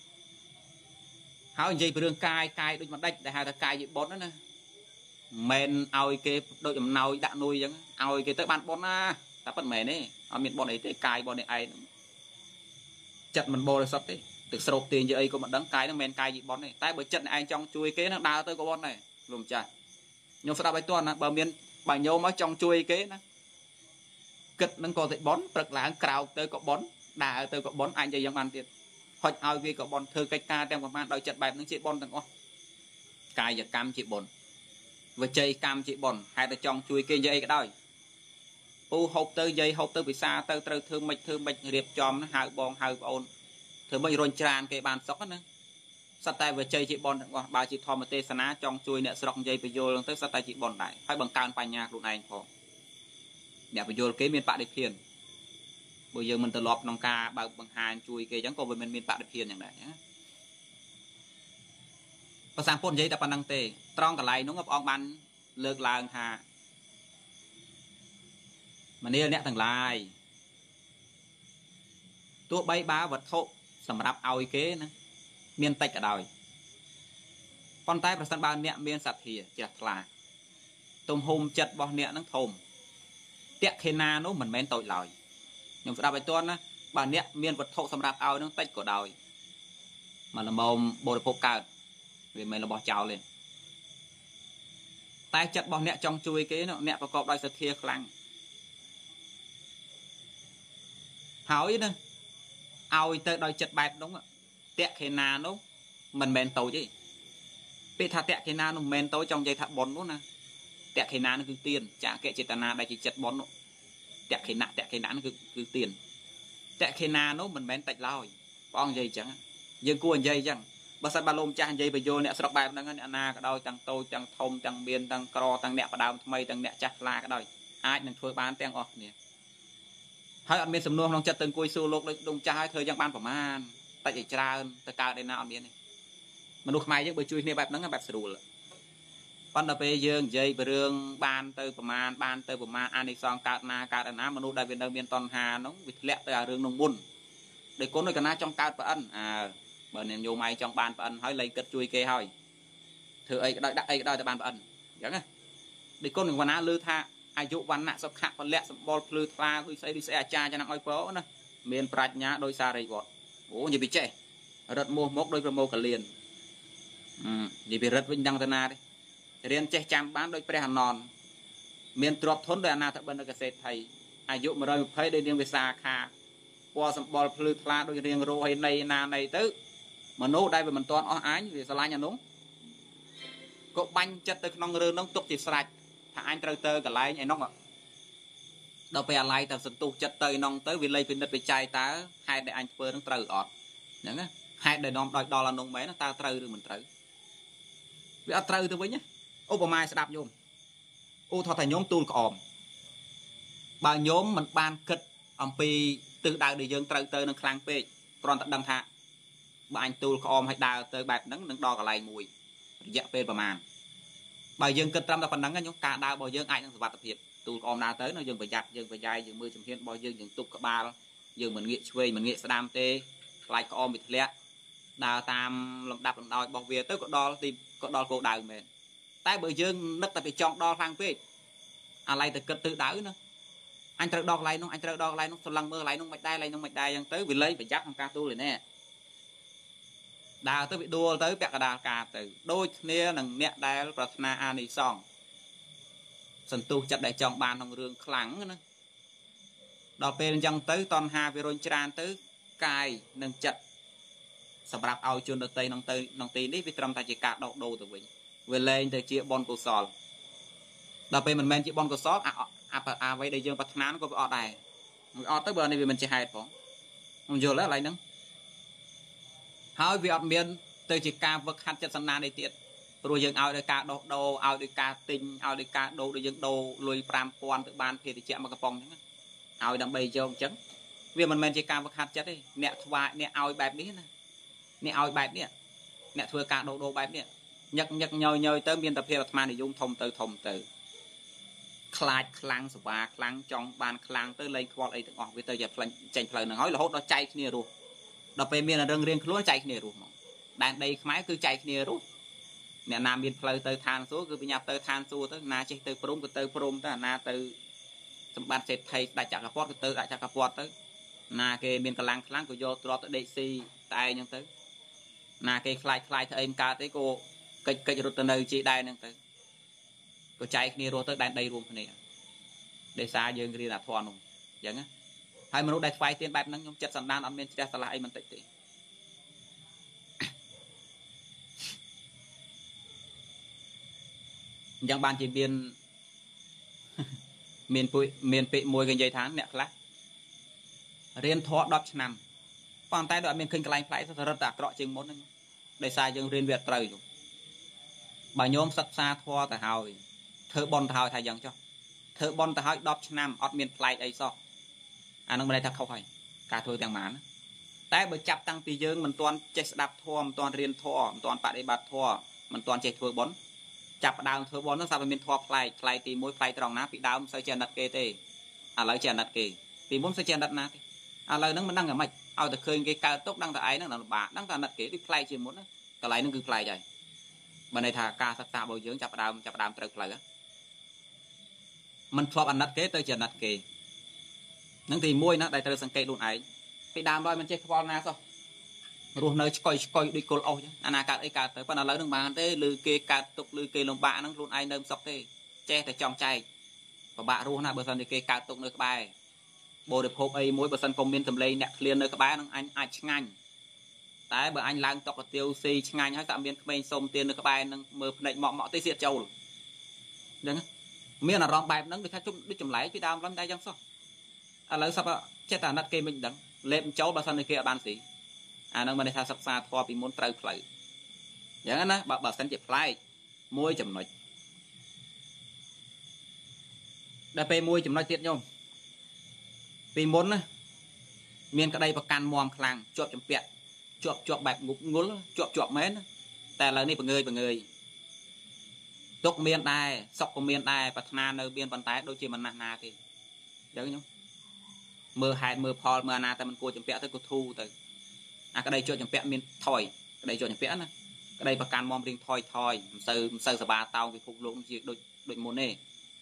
háo dây đương cai đôi mặt đạch để hai ta cai gì bón đó nè men ao cái đôi chấm nồi đã nuôi chẳng ao cái tới ban bón na ta bắt mẹ này ở miền bón này tới cài bón này ai chặt mình bò là sắp đấy từ sầu tiền như ấy có một đấng cài nó men cài gì bón này tại bởi chặt này anh trong chui kế nó đào tới có bón này lùm chả nhưng sau đó bài toán là bờ miền bà nhôm ở trong chui kế nó kịch nâng có thể bón bật là cào tới có bón đà tới có bón anh chơi giống ăn tiền hoặc ao vi có bón thơ cách ca đem qua đòi chặt bài nó chị bón thằng con cài giờ cam chị bón và chơi cam chị bón hai ta trong chui kia dây cái đôi u hộp tới dây hộp tới bị xa tới tới thương mạch riệp chòm nó hai bòn hai ôn thương mạch rôn tràn cái bàn sóc nữa sát tay về chơi chị bón thằng con bà chị thò một tê sana trong chui nè sọc dây bị vô lần tới sát tay chị bón lại phải bằng can phải nhà luôn này phò để bị vô cái miền bạc để phiền bây giờ mình tự lọp nông ca bằng hai chui cái chẳng có về miền bạc để phiềnอย่างไรภาษาพนยัยแต่ปนังเตตรองกับไหลน้องกับออกบันเลิกลางหามันนี่เนี่ยต่างลายตัวใบบ้าวัดโถสำหรับเอาอีเก้นะเมียนติกกระดอยปอนใต้ประสันบานเนี่ยเมียนสัตว์เหี้ยจัดลาตุ่มโฮมจัดบ่อเนี่ยนั่งทมเตะเคนาโน้เหมือนแมนต่อยลอยอย่างสระใบต้นนะบานเนี่ยเมียนวัดโถสำหรับเอานั่งติกกระดอยมันละมอมโบราณพกการvì mình là bỏ chảo lên tay chặt bỏ nẹt trong chui cái nó nẹtประกอบด้วยสเตียคลังhỏi nữa ao tới đòi chặt bẹp đúng không tẹt khi nào nó mình men tối chứ bị thà tẹt khi nào nó men tối trong dây thà bón luôn nè tẹt khi nào nó cứ tiền chả kệ chỉ tana đây chỉ chặt bón nó tẹt khi nào nó cứ tiền tẹt khi nào nó mình men tạch lao con dây chẳng dương cua dây chẳngบริษัทบาลมจ้าใจไปโยนเนี่ยสระแบบนั้นเนี่ยนาก็ได้จังโตจังทมจังเบียนจังกรอจังเนี่ยประดามทำไมจังเนี่ยจักลาก็ได้อาจหนึ่งช่วยบ้านแตงออกเนี่ยให้อันเมียนสำนวนลองจัดตึงกุยสู้โลกเลยดงจ้าให้เธอยังบ้านประมาณแต่ใจจราแต่การได้นาอันเมียนนี่มนุษย์ไม่ยังไปช่วยเนี่ยแบบนั้นแบบสรุปเลยปันเราไปเยืองใจไปเรื่องบ้านเตอประมาณอันนี้ซองการนาการน้ำมนุษย์ได้เป็นเดิมเมียนตอนหาน้องวิทย์เละแต่เรื่องนงบุญเด็กคนด้วยกันนะจ้องการประอันบางเนี่ยโยมไอ้trong bàn phần hỏi lấy cất chui kê hỏi thử ấy đợi đợi đợi từ bàn phần giống này để con đừng quan á lư tha ai dụ văn nạ sắp khạc phần lẹ sắp bol lư tha đi xe cha cho năng oi phố nè miền prạch nhá đôi xa đây bọn ủa gì bị trẻ rất mua mốc đôi promo cả liền gì bị rất vinh đăng tên na đấy riêng che chăm bán đôi pre hàn non miền trọp thốn đôi anh thật bên cái xe thầy ai dụ mà rồi thấy đây riêng về xa kha qua sắp bol lư tha đôi riêng rồi này na này tứ mà nô đây về mình toàn ó ái vì sao lại nhà núng có banh chất từ nông rương nông tục chỉ sạch thà anh trâu tơ cả lại nhảy nông ạ đâu phải lại tao sân tu chất tơi nông tới vì lấy vì đất bị chai ta hai để anh phơi nó trâu ọt nhớ nghe hai để nông đòi đò là nông mấy nó tao trâu được mình trâu vì ăn trâu tôi với nhá ô bà mai sẽ đạp vô ô thọ thành nhóm tuôn còm bà nhóm mình ban kịch ông pi từ đại để dân trâu tơ nó khang pe còn tận đằng hạ bà anh tu khom hay đào tới bạc nắng đo cả lại mùi dạ phêประมาณ bà dân kinh tâm là phần nắng nhúng cả đào bao dân ai đang tập hiệp tu khom đào tới nó dân phải giặt dân phải dài dân mưa chấm hiên bao dân dân tục cả ba dân mình nghĩa chơi mình nghĩa đam tê lại khom bị lẹ đào tam làm đạp làm đòi bao về tới có đo tìm có đo cô đào mền tại bởi dân đất tập bị chọn đo thang phê à lại từ kinh tự đảo nữa anh tự đo lại nó anh tự đo lại nó lần mưa lại nó mạch đai dân tới vì lấy phải giặt ca tu rồi nè đào tới bị đua tới bẹt đào cà từ đôi nia nằng nẹt đaiประธานาอานิสงส์สันตุจัดได้จองบานของเรื่องขลังนะดอกเป็นยังtớiตอนหาวิโรจรานtớiกายหนึ่งจัดสำหรับเอาจนดอกเตยน้องตีนี่วิตรมตาจิกาดอกโดตัววิ่งเวลาเตยเจี๊ยบอลกุศลดอกเป็นมันแมนเจี๊ยบอลกุศลไว้ได้ยังประธานาก็ไปออดได้ออดtớiเบอร์นี้มันจะหายผมมันเยอะแล้วอะไรนึงhỏi vì ọt miền từ chỉ ca vật hạt chất sanh na này tiệt rồi dừng ao để ca đồ ao để ca tinh ao để ca đồ để dừng đồ lùi pram quan tự ban thì chạm vào cái pong chứ ao đâm bay cho chấn vì mình chỉ ca vật hạt chất đi nẹt thoại nẹt ao bẹp ní nẹt ao bẹp ní nẹt thưa ca đồ bẹp ní nhật nhoi tới miền tập hiệp mà để dùng thông từคลายคลังสว่าคลังจองบานคลังtới lênควอลไอ้ถึงออกไปtớiจะchạy phơiหนึ่งhỏi là hốt nó chạy kia rồi đọc về miền là rừng riêng khluôn chạy kia rồi đàn đây máy cứ chạy kia rồi nè nam miền phơi tới than số cứ bị nhập tới than số tới na chạy tới prom tới na tới sầm ban sẽ thay đại chạc kapot tới đại chạc kapot tới na cái miền clang clang của vô trọ tới đây si tay nhưng tới na cái khai tới em ca tới cô cây rụt tới nơi chị đây nhưng tới cô chạy kia rồi tới đàn đây luôn này để xa dương kia là thoa nung ចឹងហើយមនុស្សដែលថ្វាយទៀនបែបហ្នឹងខ្ញុំចិត្តសន្តានអត់មានជ្រះស្រឡះអីមិនតិចទេអញ្ចឹងបានជាមានពាក្យមួយគេនិយាយថាអ្នកខ្លះរៀនធម៌10ឆ្នាំប៉ុន្តែដូចអត់មានឃើញកន្លែងផ្លែទៅរត់តែអាក្រក់ជាងមុនហ្នឹងដោយសារយើងរៀនវាត្រូវយល់បើញោមសិក្សាធម៌ទៅហើយធ្វើបន់ទៅហើយថាយ៉ាងចុះធ្វើបន់ទៅហើយ10ឆ្នាំអត់មានផ្លែអីសោះអានឹងមិនได้ថាខុសហើយការធ្វើទាំងម៉ានតែបើចាប់តាំងពីយើងមិនទាន់ចេះស្ដាប់ធម៌មិនទាន់រៀនធម៌មិនទាន់បដិបត្តិធម៌មិនទាន់ចេះធ្វើបន់ចាប់ដើមធ្វើបន់ហ្នឹងស្រាប់តែមានធម៌ផ្លែកទី1ផ្លែកត្រង់ណាពីដើមមិនសូវចេះអាណិតគេទេឥឡូវចេះអាណិតគេពីមុនសូវចេះអាណិតណាទេឥឡូវហ្នឹងមិនដឹងយ៉ាងម៉េចឲ្យតែឃើញគេកើតទុកដឹងតែឯងហ្នឹងលំបាកដឹងតែអាណិតគេដូចផ្លែកជាមុនណាកន្លែងហ្នឹងគឺផ្លែកហើយបើន័យថាការសិក្សារបស់យើងចាប់ដើមត្រូវផ្លូវមិនធ្លាប់អាណិតគេទៅជាអាណិតគេនឹងទី1ណាដែលត្រូវសង្កេតខ្លួនឯងពីដើមឡើយមិនចេះខ្វល់ណាសោះរស់នៅឆ្កុយដូចគល់អុសចឹងអាណាកើតអីកើតទៅប៉ុន្តែឥឡូវនឹងបានទេឬគេកើតទុកឬគេលំបាកហ្នឹងខ្លួនឯងនៅមិនសុខទេចេះតែចង់ចែកពិបាករស់ណាបើសិនជាគេកើតទុកនៅក្បែរបរិភោគអីមួយបើសិនកុំមានសម្លេងអ្នកឃ្លាននៅក្បែរហ្នឹងអញអាចឆ្ងាញ់តែបើអញឡើងតុកកាទៀវស៊ីឆ្ងាញ់ហើយតែមានក្មេងសុំទៀននៅក្បែរហ្នឹងមើលភ្នែកមកទេសៀតចូលអញ្ចឹងមានអារម្មណ៍បែបហ្នឹងដូចថាជុំដូចចម្លែកពីដើមឡើយតែយ៉ាងសោះឥឡូវសពចេះតែអាណិតគេមិនដឹងលេបចូលបើសិនជាគេអត់បានស៊ីអាហ្នឹងមិនន័យថាសិក្សាធម៌ពីមុនត្រូវផ្លូវអញ្ចឹងណាបើសិនជាប្លែកមួយចំណុចដល់ពេលមួយចំណុចទៀតញោមពីមុនណាមានក្តីប្រកាន់មមខ្លាំងជាប់ចម្ពាក់ជាប់បែបងប់ងល់ជាប់មែនតែឥឡូវនេះបង្ើយទុកមានដែរសុខក៏មានដែរប្រាថ្នានៅមានប៉ុន្តែដូចជាមិនណាស់ណាទេអញ្ចឹងញោមមើលហេតុមើលផលមើលអាណាតែមិនគួរចម្ពាក់ទៅក៏ធូរទៅអាក្តីជាប់ចម្ពាក់មានថយក្តីជាប់ចម្ពាក់ណាក្តីប្រកាន់មមរៀងថយមិនសូវសបាតោងពិភពលោកជាដូចមុនទេ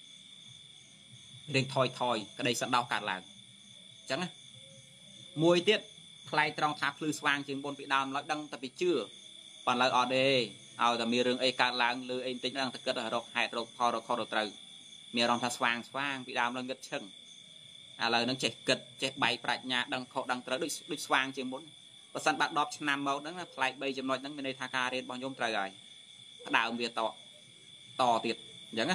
រៀងថយក្តីសណ្ដោសកើតឡើងអញ្ចឹងណាមួយទៀតថ្លៃត្រង់ថាភ្លឺស្វាងជាងមុនពីដើមឡើយដឹងតែពីជឿប៉ុន្តែឥឡូវអត់ទេឲ្យតែមានរឿងអីកើតឡើងលើអីបន្តិចហ្នឹងតែគិតរកហេតុរកផលរកខុសរកត្រូវមានអារម្មណ៍ថាស្វាងពីដើមឡើយងឹតឈឹងឥឡូវហ្នឹងចេះគិតចេះបែកប្រាជ្ញាដឹងខុសដឹងត្រូវដូចស្វាងជាងមុនបើសិនបាត់10ឆ្នាំមកហ្នឹងផ្លែក3ចំណុចហ្នឹងមានន័យថាការរៀនរបស់ខ្ញុំត្រូវហើយផ្ដើមវាតទៀតអញ្ចឹងណា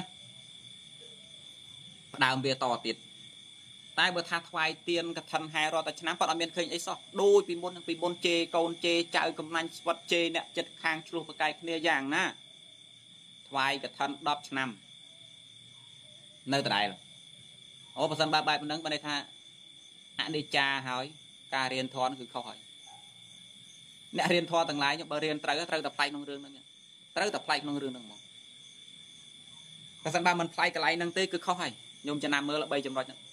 ផ្ដើមវាតទៀតតែបើថាថ្វាយទៀនកឋិនហែរាល់តែឆ្នាំគាត់អត់មានឃើញអីសោះដូចពីមុនជេកូនជេចៅកំណាញ់ស្វិតជេអ្នកចិត្តខាងឆ្លោះប្រកែកគ្នាយ៉ាងណាថ្វាយកឋិន10ឆ្នាំនៅដដែលអូបើសិនបែបហ្នឹងបើន័យថាអនិច្ចាហើយការរៀនធម៌គឺខុសហើយអ្នករៀនធម៌ទាំងឡាយបើរៀនត្រូវតែផ្លែកក្នុងរឿងហ្នឹងត្រូវតែផ្លែកក្នុងរឿងហ្នឹងមកបើសិនបើមិនផ្លែកកន្លែងហ្នឹងទេគឺខុសហើយខ្ញុំចំណាំមើល3ចំណុចហ្នឹង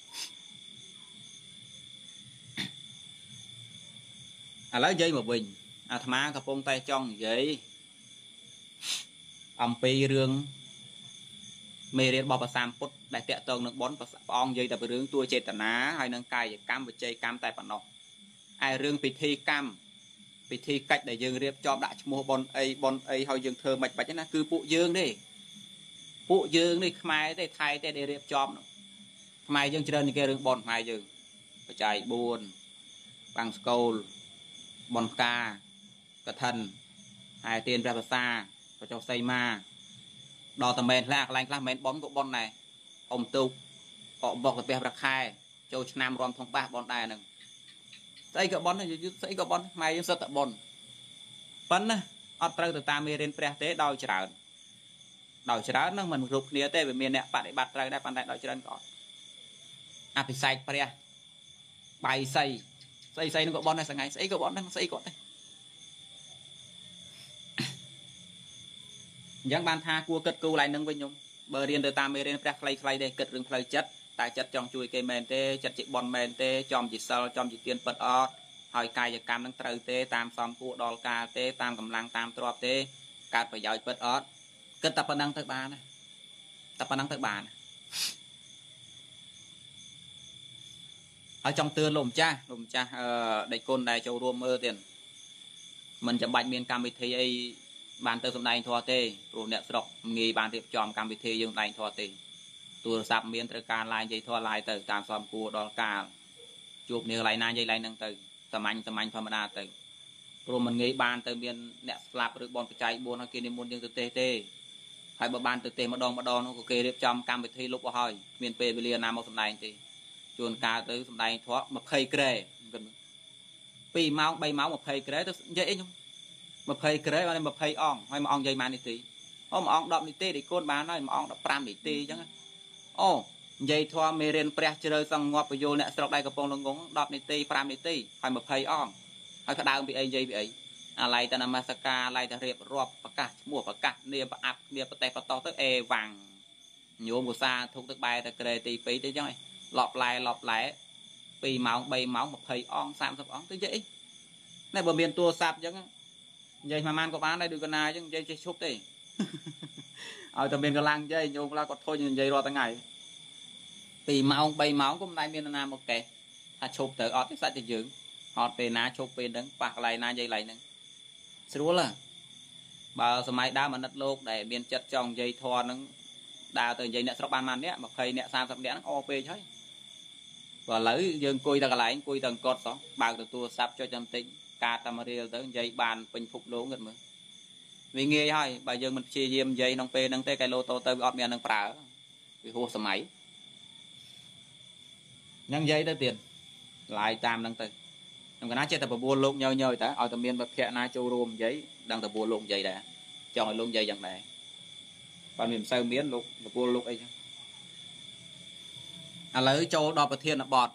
ឥឡូវនិយាយមកវិញអាត្មាកំពុងតែចង់និយាយអំពីរឿងមេរៀនរបស់ព្រះសម្ពុទ្ធដែលតាក់ទងនឹងបុណ្យព្រះអង្គនិយាយតែពីរឿងតួចេតនាហើយនឹងកាយកម្មវិច័យកម្មតែប៉ុណ្ណោះឯរឿងពិធីកម្មពិធីកិច្ចដែលយើងរៀបចំដាក់ឈ្មោះបុណ្យអីហើយយើងធ្វើមិនបាច់ណាគឺពួកយើងទេពួកយើងនេះខ្មែរទេថៃទេដែលរៀបចំខ្មែរយើងច្រើនជាងគេរឿងបុណ្យខ្មែរយើងបច្ច័យ4បាំងស្កូលបុណ្យផ្កាកឋិនហើយទានព្រះប្រសាបចុះសីមាដល់តែមែនខ្លះកន្លែងខ្លះមែនបុណ្យក៏បុណ្យដែរអ៊ំទូកអកបុកទៅព្រះប្រខែចូលឆ្នាំរំធំបាសបុណ្យដែរហ្នឹងស្អីក៏បុណ្យស្អីក៏បុណ្យខ្មែរយើងសិតតែបុណ្យប៉ុន្តែអត់ត្រូវទៅតាមមេរៀនព្រះទេដោយច្រើនហ្នឹងមិនគ្រប់គ្នាទេវាមានអ្នកបដិបត្តិត្រូវដែរប៉ុន្តែដោយច្រើនក៏អត់អភិសេកព្រះបាយសីស្អីហ្នឹងក៏បុណ្យដែរថ្ងៃស្អីក៏បុណ្យដែរស្អីក៏ដែរអញ្ចឹងបានថាគួរគិតគូរឡើងនឹងវិញខ្ញុំបើរៀនទៅតាមមេរៀនព្រះខ្លីៗទេគិតរឿងផ្លូវចិត្តតែចិត្តចង់ជួយគេមែនទេចិត្តជាបុណ្យមែនទេចំជាសិលចំជាទានពិតអត់ហើយកាយកម្មនឹងត្រូវទេតាមសំគួរដល់កាលទេតាមកម្លាំងតាមទ្រព្យទេកើតប្រយោជន៍ពិតអត់គិតតែប៉ុណ្ណឹងទៅបានតែប៉ុណ្ណឹងទៅបានហើយចង់ទឿនលោកម្ចាស់ដេចគុណដែលចូលរួមមើលទៀតមិនចាំបាច់មានកម្មវិធីអីបានទៅសម្ដែងធម៌ទេព្រោះអ្នកស្រុកងាយបានរៀបចំកម្មវិធីយើងសម្ដែងធម៌ទេ tua sạp miên tới ca lại dây thua lại từ tam xóm cua đó ca chụp như lại na dây lại nâng từ tầm anh phong đa từ rồi mình nghĩ ban từ miền nẹt slap rồi bọn chạy buôn nó kia đi muốn từ tê tê hay bờ ban từ tê mà đòn nó có kê đẹp trong cam bị thi lúc hỏi miền pê bê nam một sầm này thì chuồn ca tới sầm này thoát mà phây kề pi máu bay máu một phây kề tôi dễ nhung một phây kề mà một phây ong hay mà ong dây man đi tí mà ong đọp đi tê để côn bán nói mà ong đọp pram đi tê chẳng ô dây thoa mê ren pre chơi sang ngọt bây giờ nè sọc đây cái phong lông ngỗng đọp đi tê pram đi tê hay một phây ong hay cái đào bị ấy dây bị ấy lại ta nằm masaka lại ta riệp rọp bạc cát mua bạc cát nia bạc áp nia bạc tè bạc to tới e vàng nhôm của xa thuộc tới bài ta kề tì pí tới chứ lọp lại pì máu bay máu một thầy on sam sập on tới dễ này bờ miền tua sạp chứ dây mà man có bán đây được cái nào chứ dây chơi chúc đi ở tầm miền cái làng dây nhôm là có thôi dây rồi tới ngày pì máu bay máu cũng đây miền nam một kẻ ta chụp tới ở cái sạch thì dưỡng họ về ná chụp về đứng bạc lại ná dây lại nè xúa là bà sớm mai đa mà nứt lô để miền chất trong dây thò nó đào từ dây nẹt sọc ban màn đấy mà thầy nẹt sam sập đẽn op chứ và lấy dương cùi ta lại cùi tầng cột đó bao từ tua sắp cho chân tĩnh ca tamaril tới dây bàn bình phục lỗ ngật mới vì nghe thôi bà dương mình chia diêm dây nông pe nông tê cái lô tô tơ ọt miền nông phá vì hô sớm máy nhân dây tới tiền lại tam nông tê nông cái ná chết tập buôn lộn nhơi nhơi ta ở tầm miền bậc khẹ na châu rùm giấy đang tập buôn lộn dây đã cho người lộn dây dạng này còn miền sâu miến lục buôn lộn ấy chứ lấy châu đo bờ thiên là bọt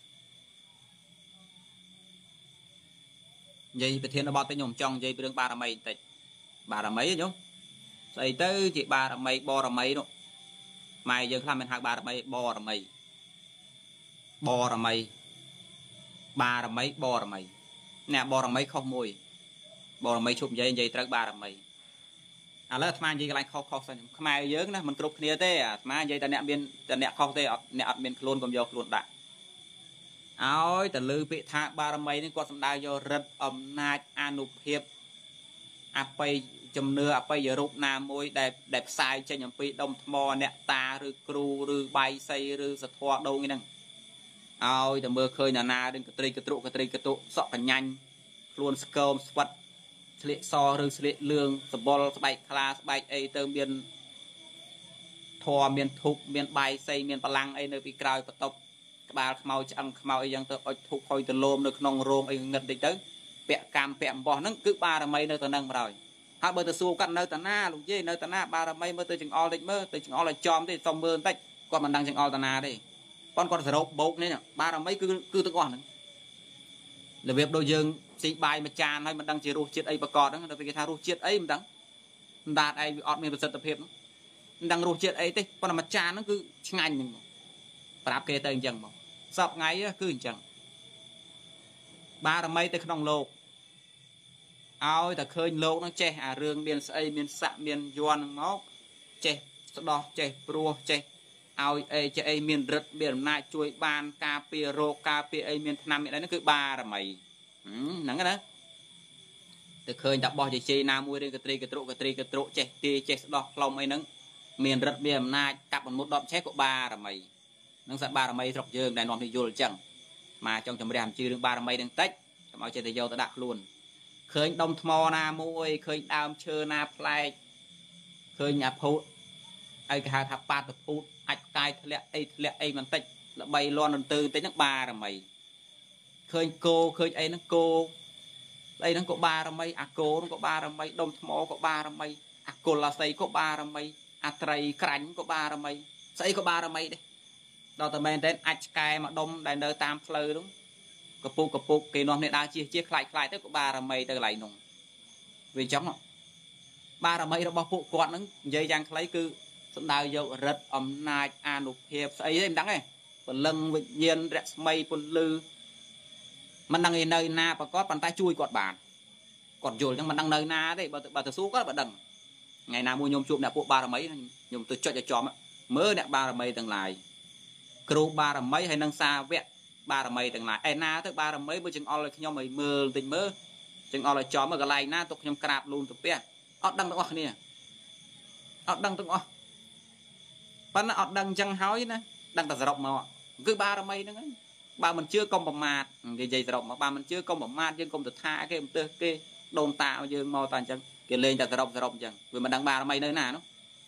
dây bờ thiên là bọt tới nhom trong dây đường ba là mấy tịch ba là mấy nhung xây tới chị ba là mấy bo là mấy đó mày giờ làm mình hạt ba là mấy bo là mấy ba là mấy bo là mấy nè bo là mấy không mùi bo là mấy chụp dây tới ba là mấy lấy tham gì cái này không sao mai dướng đó mình cục kia thế mai dây ta nẹt biên ta nẹt không thế nẹt biên luôn còn vô luôn đã ôi ta lư bị thạ ba mấy nên con đai vô rất nai anu hiệp apay chấm nưa apay giờ rụt nam môi đẹp sai trên nhầm pi đông mò nẹt ta rư cru rư bay xây rư sạt thoa đâu nghe nè ôi ta mưa khơi na đừng cái trụ sọ cả nhanh luôn scom vật sliệt so rư sliệt lương sbol sbai kla sbai ấy từ miền thò miền thục miền bay xây miền palang ấy nơi bị cào bắt tóc ba màu chẳng màu ấy dân từ thục hồi từ lôm nơi nông rôm ấy ngật đi tới bẹ cam bẹ bò nó cứ ba là mấy nơi từ nâng rồi hai bữa từ xu cắt nơi từ na luôn chứ nơi từ na ba là mấy mơ từ chừng o định mơ từ chừng o là chom thì xong mơ tách còn mình đang chừng o từ na đi con phải rộp bột nên ba là mấy cứ từ con là việc đôi dương xị bài mà tràn hay mình đang chỉ ruột chết ấy bà cọt đó là vì cái thằng ruột chết ấy mình đắng đạt ai bị ọt mình tập hiệp đang ruột chết ấy thế còn là mặt tràn nó cứ ngành mình bạp kê tên chẳng mà sập ngay cứ chẳng ba là mấy tới không lô ôi ta khơi lô nó che rương miền xây miền sạ miền doan ngó che đo che pro che ôi ấy che ấy miền rực miền nai chuối ban cà phê rô cà phê ấy miền nam miền đấy nó cứ ba là mày nắng cái đó từ khơi đập bò chỉ nam mua đi cái trụ che tê che đo lòng ấy nắng miền rực miền nai cặp một đọt che của ba là mày nắng sạt ba là mày rọc dương đại nón thì vô chẳng mà trong chấm rèm chưa được ba là mày đang tách mọi chuyện thì vô ta đặt luôn khơi đông thò na môi khơi đam chơ na play khơi nhà phụt ai cái hạt ba tập phụt ai cài lẹ ấy mình tách là bay loan từ tới nước ba là mày khơi cô khơi ấy nó cô đây nó có ba là mày cô nó có ba là mày đông thò có ba là mày cô là xây có ba là mày tray cánh có ba là mày xây có ba là mày đấy đó tụi mình đến ai cài mà đông đại nơi tam phơi đúng cặp bục cái nón này đa chia khai tới của ba là mày tới lại nồng vì chóng không ba là mày nó bao phụ quạt nó dây giang lấy cứ sẵn đào dầu rất nai nụ hiệp ấy em đắng này còn lưng vịnh nhiên rẽ mây con lư mình đang ở nơi na và có bàn tay chui quạt bàn còn rồi nhưng mình đang nơi na đấy bà tự số có bà đằng ngày nào mua nhôm chụp nè bộ ba là mấy nhôm tôi cho chóm mới nè ba là mây tầng lại kêu ba là mấy hay nâng xa vẹn ba là mấy tầng lại ai na tới ba là mấy bữa chừng o là nhau mày mưa tình mơ chừng o là chó mà cái này na tục nhom crap luôn tục bé ọt đăng tụng nè ọt đăng tụng ប៉ុន្តែអត់ដឹងចឹងហើយណាដឹងតែសរុបមកគឺបារមីហ្នឹងបើមិនជឿកុំប្រមាថនិយាយសរុបមកបើមិនជឿកុំប្រមាថយើងកុំទៅថាគេមិនទើសគេដូនតាយើងមកតែអញ្ចឹងគេលេងតែសរុបអញ្ចឹងវាមិនដឹងបារមីនៅណានោះ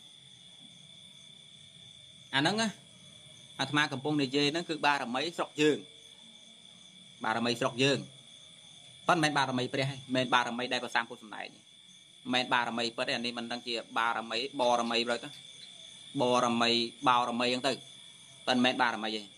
អាហ្នឹងអាត្មាកំពុងនិយាយហ្នឹងគឺបារមីស្រុកយើងបារមីស្រុកយើងប៉ុន្តែមិនបារមីព្រះទេមិនបារមីដែលព្រះសម្ពុទ្ធសម្ដែងទេមិនបារមីពិតទេអានេះមិនដឹងជាបារមីបរមីទៅបរមីបោរមីអញ្ចឹងទៅប៉ុន្តែមិនបារមីទេ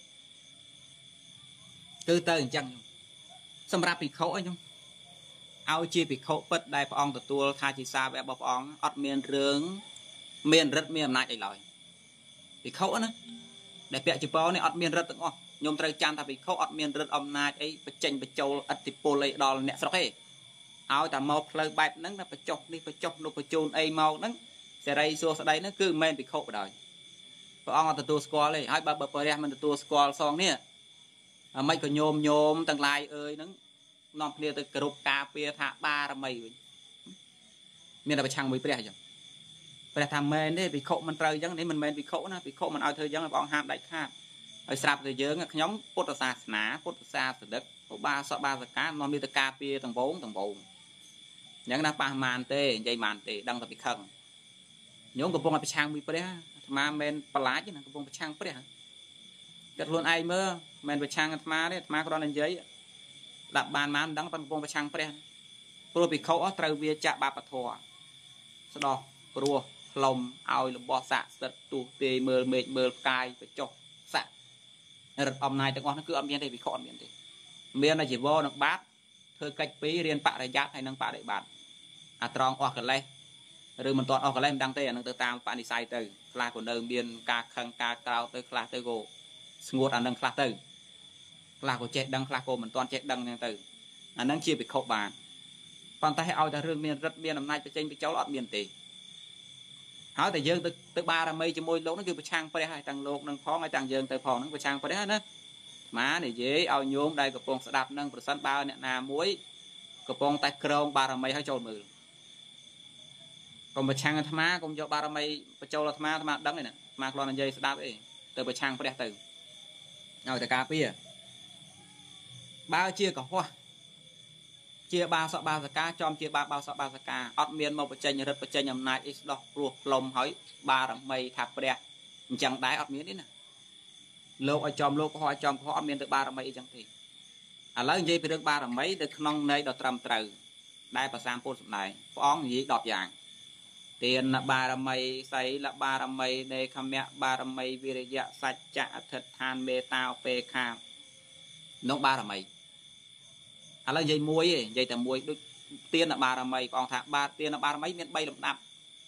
គឺទៅអញ្ចឹងសម្រាប់ភិក្ខុអីខ្ញុំឲ្យជាភិក្ខុពិតដែលព្រះអង្គទទួលថាជាសាវករបស់ព្រះអង្គអត់មានរឿងមានរិទ្ធមានអំណាចអីឡើយភិក្ខុណាដែលពាក់ជាពរនេះអត់មានរិទ្ធទាំងអស់ខ្ញុំត្រូវចាំថាភិក្ខុអត់មានរិទ្ធអំណាចអីបញ្ចេញបញ្ចូលឥទ្ធិពលអីដល់អ្នកស្រុកទេឲ្យតែមកផ្លូវបែបហ្នឹងណាបញ្ចុះនេះបញ្ចុះនោះបញ្ជូនអីមកហ្នឹងសេរីសួស្ដីហ្នឹងគឺមិនមែនភិក្ខុបដ ாய் ព្រះអង្គអត់ទទួលស្គាល់ទេហើយបើព្រះមិនទទួលស្គាល់សងនេះមិនក៏ញោមទាំងឡាយអើយហ្នឹងនាំគ្នាទៅគ្រប់ការពារថាបារមីវិញមានតែប្រឆាំងមួយព្រះអញ្ចឹងព្រះថាមែនទេភិក្ខុមិនត្រូវអញ្ចឹងនេះមិនមែនភិក្ខុណាភិក្ខុមិនឲ្យធ្វើអញ្ចឹងព្រះអង្គហាមដាច់ខាតឲ្យស្រាប់តែយើងខ្ញុំពុទ្ធសាសនាពុទ្ធសាសនិកឧបាសកបាសិកានាំគ្នាទៅការពារដំបងអញ្ចឹងណាប៉ះម៉ានទេនិយាយម៉ានទេដឹងតែពីខឹងញោមកំពុងតែប្រឆាំងមួយព្រះអាត្មាមិនប្រឡាចទេណាកំពុងប្រឆាំងព្រះគាត់ខ្លួនឯងមើលមិនប្រឆាំងអាត្មាទេអាត្មាគ្រាន់តែនិយាយដាក់បានមិនដឹងប៉ុន្តែកំពុងប្រឆាំងព្រះព្រោះភិក្ខុត្រូវវាចាក់បាបធម៌ស្ដោះព្រោះផ្លុំឲ្យរបស់ស័ក្តិសិទ្ធទូទេមើលមេឃមើលផ្កាយបចុះស័ក្តិរិទ្ធអំណាចទាំងអស់នោះគឺអត់មានទេភិក្ខុអត់មានទេមានតែជីវរនឹងបាតធ្វើកិច្ចពីររៀនបរិយ័តហើយនឹងបដិបត្តិអាត្រង់អស់កិលេសឬមិនទាន់អស់កិលេសមិនដឹងទេអានឹងទៅតាមបនិស័យទៅខ្លះក៏នៅមានការខឹងការក្រោធទៅខ្លះទៅក៏ស្ងួតអានឹងខ្លះទៅខ្លះក៏ចេះដឹងខ្លះក៏មិនទាន់ចេះដឹងហ្នឹងទៅអានឹងជាភិក្ខុបានប៉ុន្តែឲ្យតែរឿងមានរិទ្ធមានអំណាចបញ្ចេញបញ្ចូលអត់មានទេហើយតែយើងទៅបារមីជាមួយលោកហ្នឹងគឺប្រឆាំងព្រះហើយទាំងលោកនឹងផងហើយទាំងយើងទៅផងហ្នឹងប្រឆាំងព្រះណាម៉ានិយាយឲ្យញោមដែលកំពុងស្ដាប់ហ្នឹងប្រសិនបើអ្នកណាមួយកំពុងតែក្រងបារមីឲ្យចូលមើលកុំប្រឆាំងអាត្មាកុំយកបារមីបញ្ចូលអាត្មាដឹងទេណាអាត្មាគ្រាន់តែនិយាយស្ដាប់អីទៅប្រឆាំងព្រះទៅឲ្យតែការពារបើជាកុហកជាបាសកបាសកាចំជាបាសកបាសកាអត់មានមកបញ្ចេញរិទ្ធបញ្ចេញអំណាចអីស្ដោះព្រោះផ្លុំហើយបារមីថាព្រះអញ្ចឹងដែរអត់មានទេណាលោកឲ្យចំលោកកុហកឲ្យចំកុហកអត់មានទៅបារមីអីចឹងទេឥឡូវនិយាយពីរឿងបារមីនៅក្នុងន័យដ៏ត្រឹមត្រូវដែលព្រះសម្ពុទ្ធសម្ដែងព្រះអង្គនិយាយ10យ៉ាងទានបារមីសីលបារមីនេខមៈបារមីវិរិយៈសច្ចៈអធិដ្ឋានមេត្តាឧបេក្ខានោះបារមីឥឡូវនិយាយមួយទេនិយាយតែមួយដូចទានបារមីព្រះអង្គថាទានបារមីមាន3លំដាប់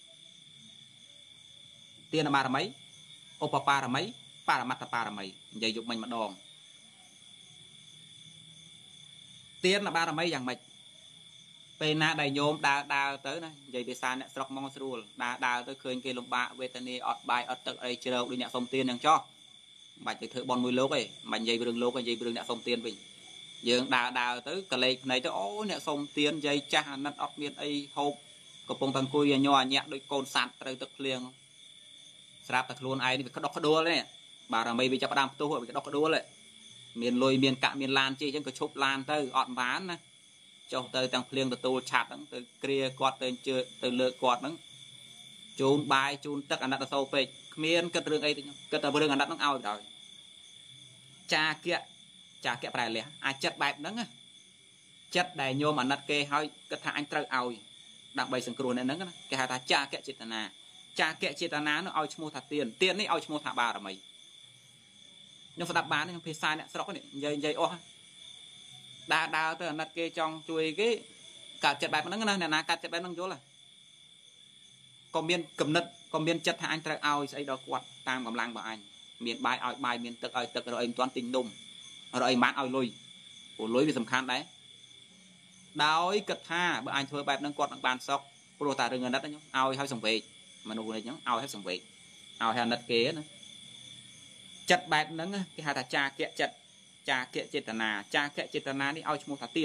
ទានបារមីឧបបារមីបរមត្តបារមីនិយាយយកមិញម្ដងទានបារមីយ៉ាងម៉េចពេលណាដែលញោមដើរទៅណានិយាយភាសាអ្នកស្រុកមកស្រួលដើរទៅឃើញគេលំបាកវេទនាអត់បាយអត់ទឹកអីជ្រៅដូចអ្នកសុំទានអញ្ចឹងចោះមិនបាច់ទៅធ្វើបន់មួយលោកទេមិននិយាយរឿងលោកទេនិយាយរឿងអ្នកសុំទានវិញយើងដើរទៅកលេចភ្នែកទៅអូអ្នកសុំទាននិយាយចាស់អាណិតអត់មានអីហូបកំពុងតែអង្គុយញ័រអញាក់ដូចកូនសត្វត្រូវទឹកភ្លៀងស្រាប់តែខ្លួនឯងនេះវាក្តុកក្ដួលនេះបារមីវាចាប់ផ្ដើមផ្ទុះវាក្តុកក្ដួលមានលុយមានកាក់មានឡានជិះអញ្ចឹងក៏ឈប់ឡានទៅអត់បានណាចុះទៅទាំងភ្លៀងទទួលឆាត់ហ្នឹងទៅគ្រាគាត់ទៅជើទៅលើកគាត់ហ្នឹងជូនបាយជូនទឹកអាណិតអសូរពេកគ្មានគិតរឿងអីទេគិតតែរឿងអាណិតហ្នឹងឲ្យបណ្ដោយចាគៈប្រែលះអាចចិត្តបែបហ្នឹងចិត្តដែលញោមអាណិតគេឲ្យគិតថាអញត្រូវឲ្យដើម្បីសង្គ្រោះអ្នកហ្នឹងណាគេហៅថាចាគៈចេតនាចាគៈចេតនានោះឲ្យឈ្មោះថាទាននេះឲ្យឈ្មោះថាបារមីខ្ញុំស្ដាប់បានខ្ញុំភាសាអ្នកស្រុកនេះនិយាយអស់ដើរទៅអាណិតគេចង់ជួយគេកើតចិត្តបែបហ្នឹងណាអ្នកណាកើតចិត្តបែបហ្នឹងយល់ក៏មានគំនិតក៏មានចិត្តថាអញត្រូវឲ្យស្អីដល់គាត់តាមកម្លាំងរបស់អញមានបាយឲ្យបាយមានទឹកឲ្យទឹករកអីមិនទាន់ទិញនំរកអីបានឲ្យលុយព្រោះលុយវាសំខាន់ដែរដោយគិតថាបើអញធ្វើបែបហ្នឹងគាត់នឹងបានសុខព្រោះតែរឿងអាណិតហ្នឹងឲ្យឲ្យសង្វេគមនុស្សនេះហ្នឹងឲ្យឲ្យសង្វេគឲ្យអាណិតគេណាចិត្តបែបហ្នឹងគេហៅថាចាគៈចិត្តចាគៈចេតនាចាគៈចេតនានេះឲ្យឈ្មោះថាទាន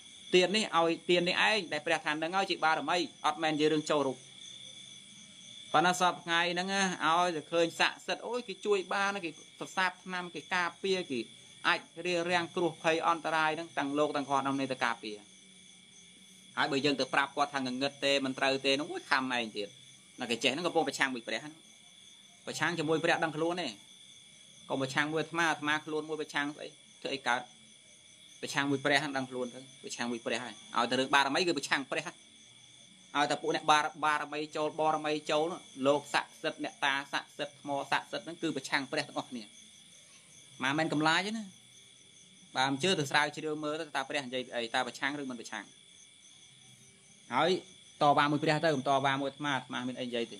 នេះឲ្យទាននេះឯងដែលព្រះថានឹងឲ្យជាបារមីអត់មែននិយាយរឿងចូលរូបប៉ុន្តែសពថ្ងៃហ្នឹងឲ្យតែឃើញស័ក្តិសិទ្ធអូយគេជួយបានគេប្រសាទឆ្នាំគេការពារគេអាចរៀបរៀងគ្រោះភ័យអន្តរាយហ្នឹងទាំងលោកទាំងគាត់ក្នុងនេះទៅការពារហើយបើយើងទៅប្រាប់គាត់ថាងងឹតទេមិនត្រូវទេនោះអូយខំឯងទៀតតែគេចេះហ្នឹងកំពុងប្រឆាំងមួយព្រះប្រឆាំងជាមួយព្រះដឹងខ្លួនទេកុំប្រឆាំងមួយអាត្មាខ្លួនមួយប្រឆាំងស្អីធ្វើអីកើតប្រឆាំងមួយព្រះហ្នឹងដឹងខ្លួនទៅប្រឆាំងមួយព្រះហើយឲ្យតែរឿងបារមីគឺប្រឆាំងព្រះឲ្យតែពួកអ្នកបារមីចូលបរមីចូលលោកស័ក្តិសិទ្ធអ្នកតាស័ក្តិសិទ្ធថ្មស័ក្តិសិទ្ធហ្នឹងគឺប្រឆាំងព្រះទាំងអស់គ្នាមកមិនកំឡាយទេណាបើមិនជឿទៅស្រាវជ្រាវមើលទៅតាព្រះនិយាយអីតើប្រឆាំងឬមិនប្រឆាំងហើយតវ៉ាមួយព្រះទៅមិនតវ៉ាមួយអាត្មាមានអីនិយាយទេ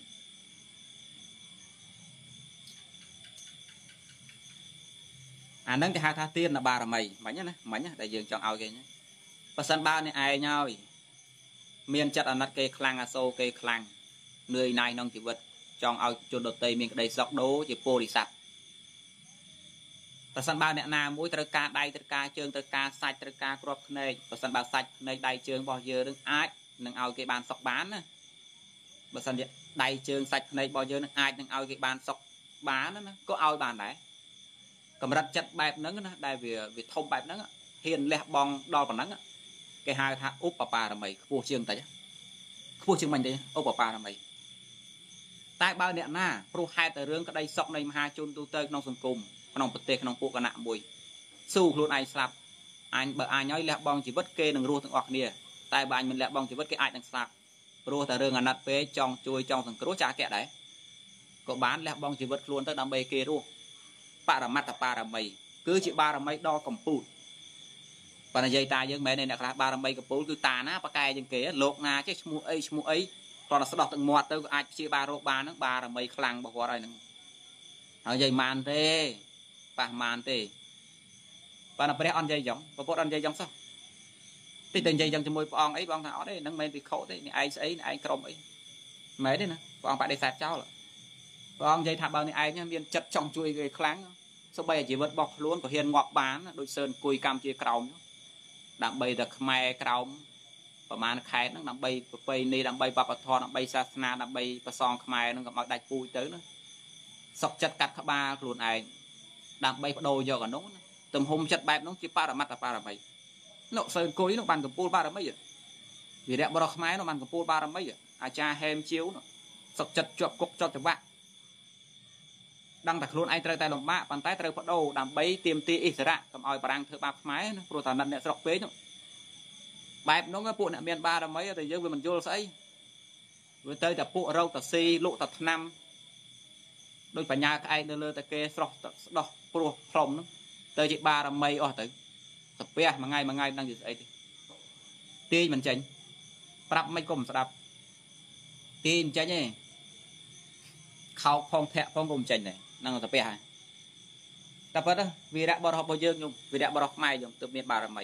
អាហ្នឹងគេហៅថាទានបារមីមិញណាមិញដែលយើងចង់ឲ្យគេណាបើសិនបើអ្នកឯងហើយមានចិត្តអាណិតគេខ្លាំងអាសូរគេខ្លាំងនឿយណាយក្នុងជីវិតចង់ឲ្យជនដទៃមានក្តីសុខដូរជាពោធិសត្វបើសិនបើអ្នកណាមួយត្រូវការដៃត្រូវការជើងត្រូវការសាច់ត្រូវការគ្រាប់ភ្នែកបើសិនបើសាច់ភ្នែកដៃជើងរបស់យើងនឹងអាចនឹងឲ្យគេបានសុខបានណាបើសិនជាដៃជើងសាច់ភ្នែករបស់យើងនឹងអាចនឹងឲ្យគេបានសុខបានណាក៏ឲ្យបានដែរកម្រិតចិត្តបែបហ្នឹងណាដែលវាធំបែបហ្នឹងហ៊ានលះបង់ដល់ប៉ុណ្ណឹងគេហៅថាឧបបារមីខ្ពស់ជាងតិចខ្ពស់ជាងមិញទេឧបបារមីតែបើអ្នកណាព្រោះហេតុតែរឿងក្តីសុខនៃមហាជនទូទៅក្នុងសង្គមក្នុងប្រទេសក្នុងពួកគណៈមួយស៊ូខ្លួនឯងស្លាប់អញបើអញឲ្យលះបង់ជីវិតគេនឹងរស់ទាំងអស់គ្នាតែបើអញមិនលះបង់ជីវិតគេអាចនឹងស្លាប់ព្រោះតែរឿងអាណិតពេកចង់ជួយចង់សង្គ្រោះចាកៈដែរក៏បានលះបង់ជីវិតខ្លួនទៅដើម្បីគេរស់បរមត្តបារមីគឺជាបារមីដ៏កំពូលបើនិយាយតាយើងមែនទេអ្នកខ្លះបារមីកំពូលគឺតាណាប៉កែជាងគេលោកណាចេះឈ្មោះអីគ្រាន់តែស្ដោះទឹកមាត់ទៅក៏អាចព្យាបាលរោគបានហ្នឹងបារមីខ្លាំងរបស់គាត់ហើយហ្នឹងហើយនិយាយម៉ានទេប៉ះម៉ានទេបើណាព្រះអត់និយាយចឹងប្រពុតអត់និយាយចឹងសោះតិចតែនិយាយចឹងជាមួយព្រះអង្គអីព្រះអង្គថាអត់ទេហ្នឹងមិនមែនវិខុទេនេះឯងស្អីនេះឯងក្រុមអីមែនទេណាព្រះអង្គបដិសេធចោលព្រះអង្គនិយាយថាបើនេះឯងមានចិត្តចង់ជួយគេខ្លាំងសូម្បីតែជីវិតរបស់ខ្លួនក៏ហ៊ានងាប់បានដូចសឿនគួយកម្ពុជាក្រោមដើម្បីតែខ្មែរក្រោមប្រមាណខែហ្នឹងដើម្បីប្រពៃណីដើម្បីបព្វធម៌ដើម្បីសាសនាដើម្បីប្រសងខ្មែរហ្នឹងកុំឲ្យដាច់ពូជទៅណាសុកចិត្តកាត់ក្បាលខ្លួនឯងដើម្បីបដូរយកអានោះទំហំចិត្តបែបនោះជាបរមត្តបារមីនោះសើគុយនោះបានកំពូលបារមីវីរៈបរោះខ្មែរនោះបានកំពូលបារមីអាចារ្យហេមជាវនោះសុកចិត្តជាប់គុកជាប់ច្បាក់ដឹងតែខ្លួនឯងត្រូវតែលំបាកប៉ុន្តែត្រូវបដូរដើម្បីទាមទារអិសរៈកុំឲ្យបារាំងធ្វើបាបខ្មែរណាព្រោះតែអ្នកស្រុកពេកនោះបែបនោះពួកអ្នកមានបារមីតែយើងវាមិនយល់ស្អីវាទៅតែពួករោគតាស៊ីលក់តាថ្នាំដូចបញ្ញាក្អែកនៅលើតែគេស្រស់ស្ដោះព្រោះផ្លុំហ្នឹងទៅជាបារមីអស់ទៅសាពះមួយថ្ងៃមិនដឹងជាស្អីទេទាញមិនចេញប្រាប់មិនក៏មិនស្ដាប់ទាញមិនចេញទេខោកផងធាក់ផងក៏មិនចេញដែរហ្នឹងសាពះហើយតែប៉ុន្តែវីរៈបរោះរបស់យើងខ្ញុំវីរៈបរោះខ្មែរខ្ញុំទើបមានបារមី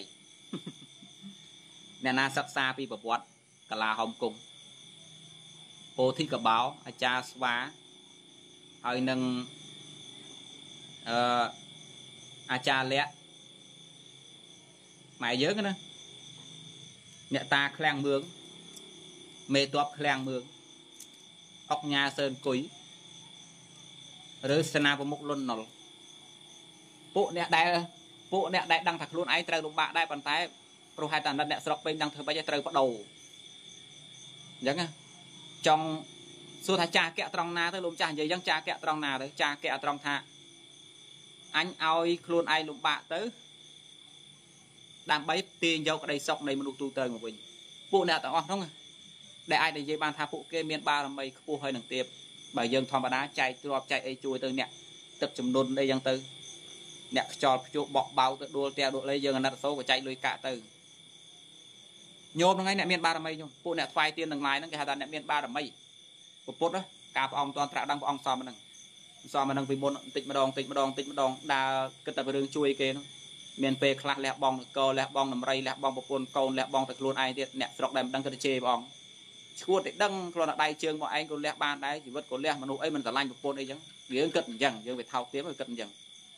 អ្នកណាសិក្សាពីប្រវត្តិកាឡាហុំគង់ពោធិកបោអាចារ្យស្វាហើយនឹងអាចារ្យលក្ខម៉ែយើងណាអ្នកតាឃ្លាំងមឿងមេតបឃ្លាំងមឿងអុកញ៉ាសឿនគុយឬសេនាប្រមុខលន់ណុលពួកអ្នកដែលដឹងថាខ្លួនឯងត្រូវលំបាកដែរប៉ុន្តែព្រោះហេតុតែអ្នកស្រុកពេញដឹងធ្វើម៉េចត្រូវបដូរអញ្ចឹងចង់សួរថាចាកៈត្រង់ណាទៅលោកចាស់និយាយអញ្ចឹងចាកៈត្រង់ណាទៅចាកៈត្រង់ថាអញឲ្យខ្លួនឯងលំបាកទៅដើម្បីទាញយកក្តីសុខនៃមនុស្សទូទៅមកវិញពួកអ្នកទាំងអស់ហ្នឹងដែលអាចនិយាយបានថាពួកគេមានបារមីខ្ពស់ហើយនឹងទៀតបើយើងធម្មតាចែកទ្រព្យចែកអីជួយទៅអ្នកទឹកចំនួនអីចឹងទៅអ្នកខ្យល់ភ្ជួបបក់បោទៅដួលផ្ទះដួលអីយើងអាណិតសូក៏ចែកលុយកាក់ទៅញោមហ្នឹងឯងអ្នកមានបារមីញោមពួកអ្នកថ្វាយទានទាំងឡាយហ្នឹងគេហៅថាអ្នកមានបារមីពុទ្ធការព្រះអង្គមិនទាន់ត្រាក់ដឹងព្រះអង្គសមហ្នឹងពីមុនតិចម្ដងដើរគិតតែរឿងជួយគេហ្នឹងមានពេលខ្លះលះបង់នគរលះបង់ដំរីលះបង់ប្រពន្ធកូនលះបង់តែខ្លួនឯងទៀតអ្នកស្រុកដែលមិនដឹងគិតទៅជេរព្រះអង្គឈួតតែដឹងខ្លួនតែដៃជើងរបស់ឯងក៏លះបានដែរជីវិតក៏លះមនុស្សអីមិនស្រឡាញ់ប្រពន្ធអីចឹងយើងគិតអញ្ចឹងយើងវាថោកទាបគិតអញ្ចឹង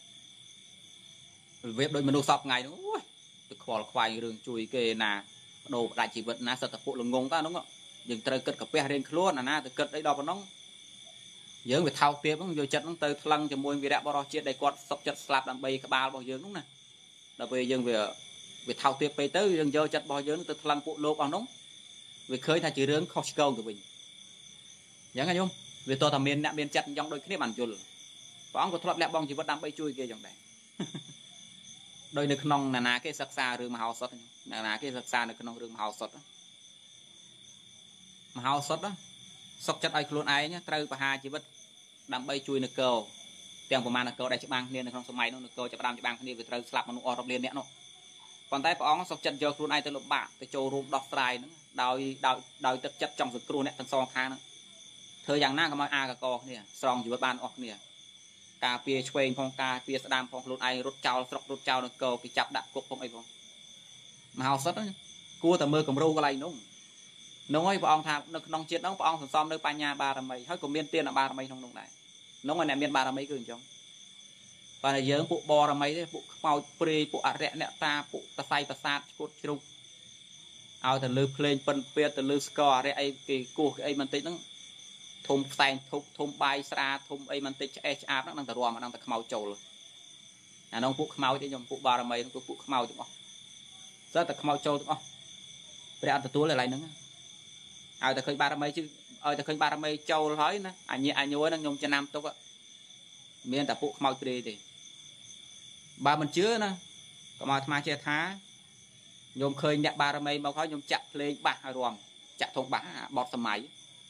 របៀបដូចមនុស្សសពថ្ងៃហ្នឹងអូយទៅខ្វល់ខ្វាយរឿងជួយគេណាបដូរផ្ដាច់ជីវិតណាសិតតែពួកល្ងងតើហ្នឹងយើងត្រូវគិតកាពះរៀងខ្លួនអាណាទៅគិតអីដល់ប៉ុណ្ណឹងយើងវាថោកទាបហ្នឹងយកចិត្តហ្នឹងទៅថ្លឹងជាមួយវីរៈបរិសុទ្ធជាតិដែលគាត់សុកចិត្តស្លាប់ដើម្បីក្បាលរបស់យើងហ្នឹងណាដល់ពេលយើងវាថោកទាបពេកទៅយើងយកចិត្តរបស់យើងទៅថ្លឹងពួកលោកអស់ហ្នឹងវាឃើញថាជារឿងខុសឆ្គងទៅវិញអញ្ចឹងណាញោមវាតោះតែមានអ្នកមានចិត្តចង់ដូចគ្នាបានយល់ព្រះអង្គក៏ធ្លាប់លះបង់ជីវិតដើម្បីជួយគេអញ្ចឹងដែរដោយនៅក្នុងណាគេសិក្សារឿងមហោសថណាគេសិក្សានៅក្នុងរឿងមហោសថសុកចិត្តឲ្យខ្លួនឯងត្រូវបហាជីវិតដើម្បីជួយនគរទាំងប្រមាណនគរដែលច្បាំងគ្នានៅក្នុងសម័យនោះនគរចាប់ដើមច្បាំងគ្នាវាត្រូវស្លាប់មនុស្សអស់រាប់លានអ្នកនោះប៉ុន្តែព្រះអង្គសុកចិត្តយកខ្លួនឯងទៅលំបាកទៅចូលរួមដោះស្រាយហ្នឹងដោយទឹកចិត្តចង់សង្គ្រោះអ្នកទាំងសងខាងហ្នឹងធ្វើយ៉ាងណាកុំឲ្យអាកកគ្នាស្រង់ជីវិតបានអស់គ្នាការពារឆ្វេងផងការពារស្ដាំផងខ្លួនឯងរត់ចោលស្រុករត់ចោលនគរគេចាប់ដាក់គុកផងអីផងមហោសថគួរតែមើលគំរូកន្លែងនោះនោះហើយព្រះអង្គថានៅក្នុងជាតិនោះព្រះអង្គសន្សំនៅបញ្ញាបារមីហើយក៏មានទានបារមីក្នុងនោះដែរនោះឲ្យអ្នកមានបារមីគឺអញ្ចឹងបើតែយើងពួកបរមីទេពួកខ្មោចព្រាយពួកអរិយអ្នកតាពួកតសៃប្រសាទឈួតជ្រុកឲ្យទៅលើភ្លេងពិនពៀតទៅលើស្គរអរិយអីគេគោះគេអីបន្តិចហ្នឹងធំផ្សែងធុបធំបាយស្រាធំអីបន្តិចឆ្អេះឆ្អាបហ្នឹងនឹងទៅរំហ្នឹងទៅខ្មោចចូលអានោះពួកខ្មោចទេខ្ញុំពួកបារមីហ្នឹងពួកខ្មោចទាំងអស់សើតែខ្មោចចូលទាំងអស់ព្រះអត់ទទួលឡើយហ្នឹងឲ្យតែឃើញបារមីជិះឲ្យតែឃើញបារមីចូលហើយណាអញញួរហ្នឹងខ្ញុំចំណាំទុកមានតែពួកខ្មោចព្រាយទេបើមិនជឿណាកុំឲ្យអាត្មាចេះថាខ្ញុំឃើញអ្នកបារមីមកហើយខ្ញុំចាក់ភ្លេងបាសឲ្យរំចាក់ធុងបាសបត់សម័យ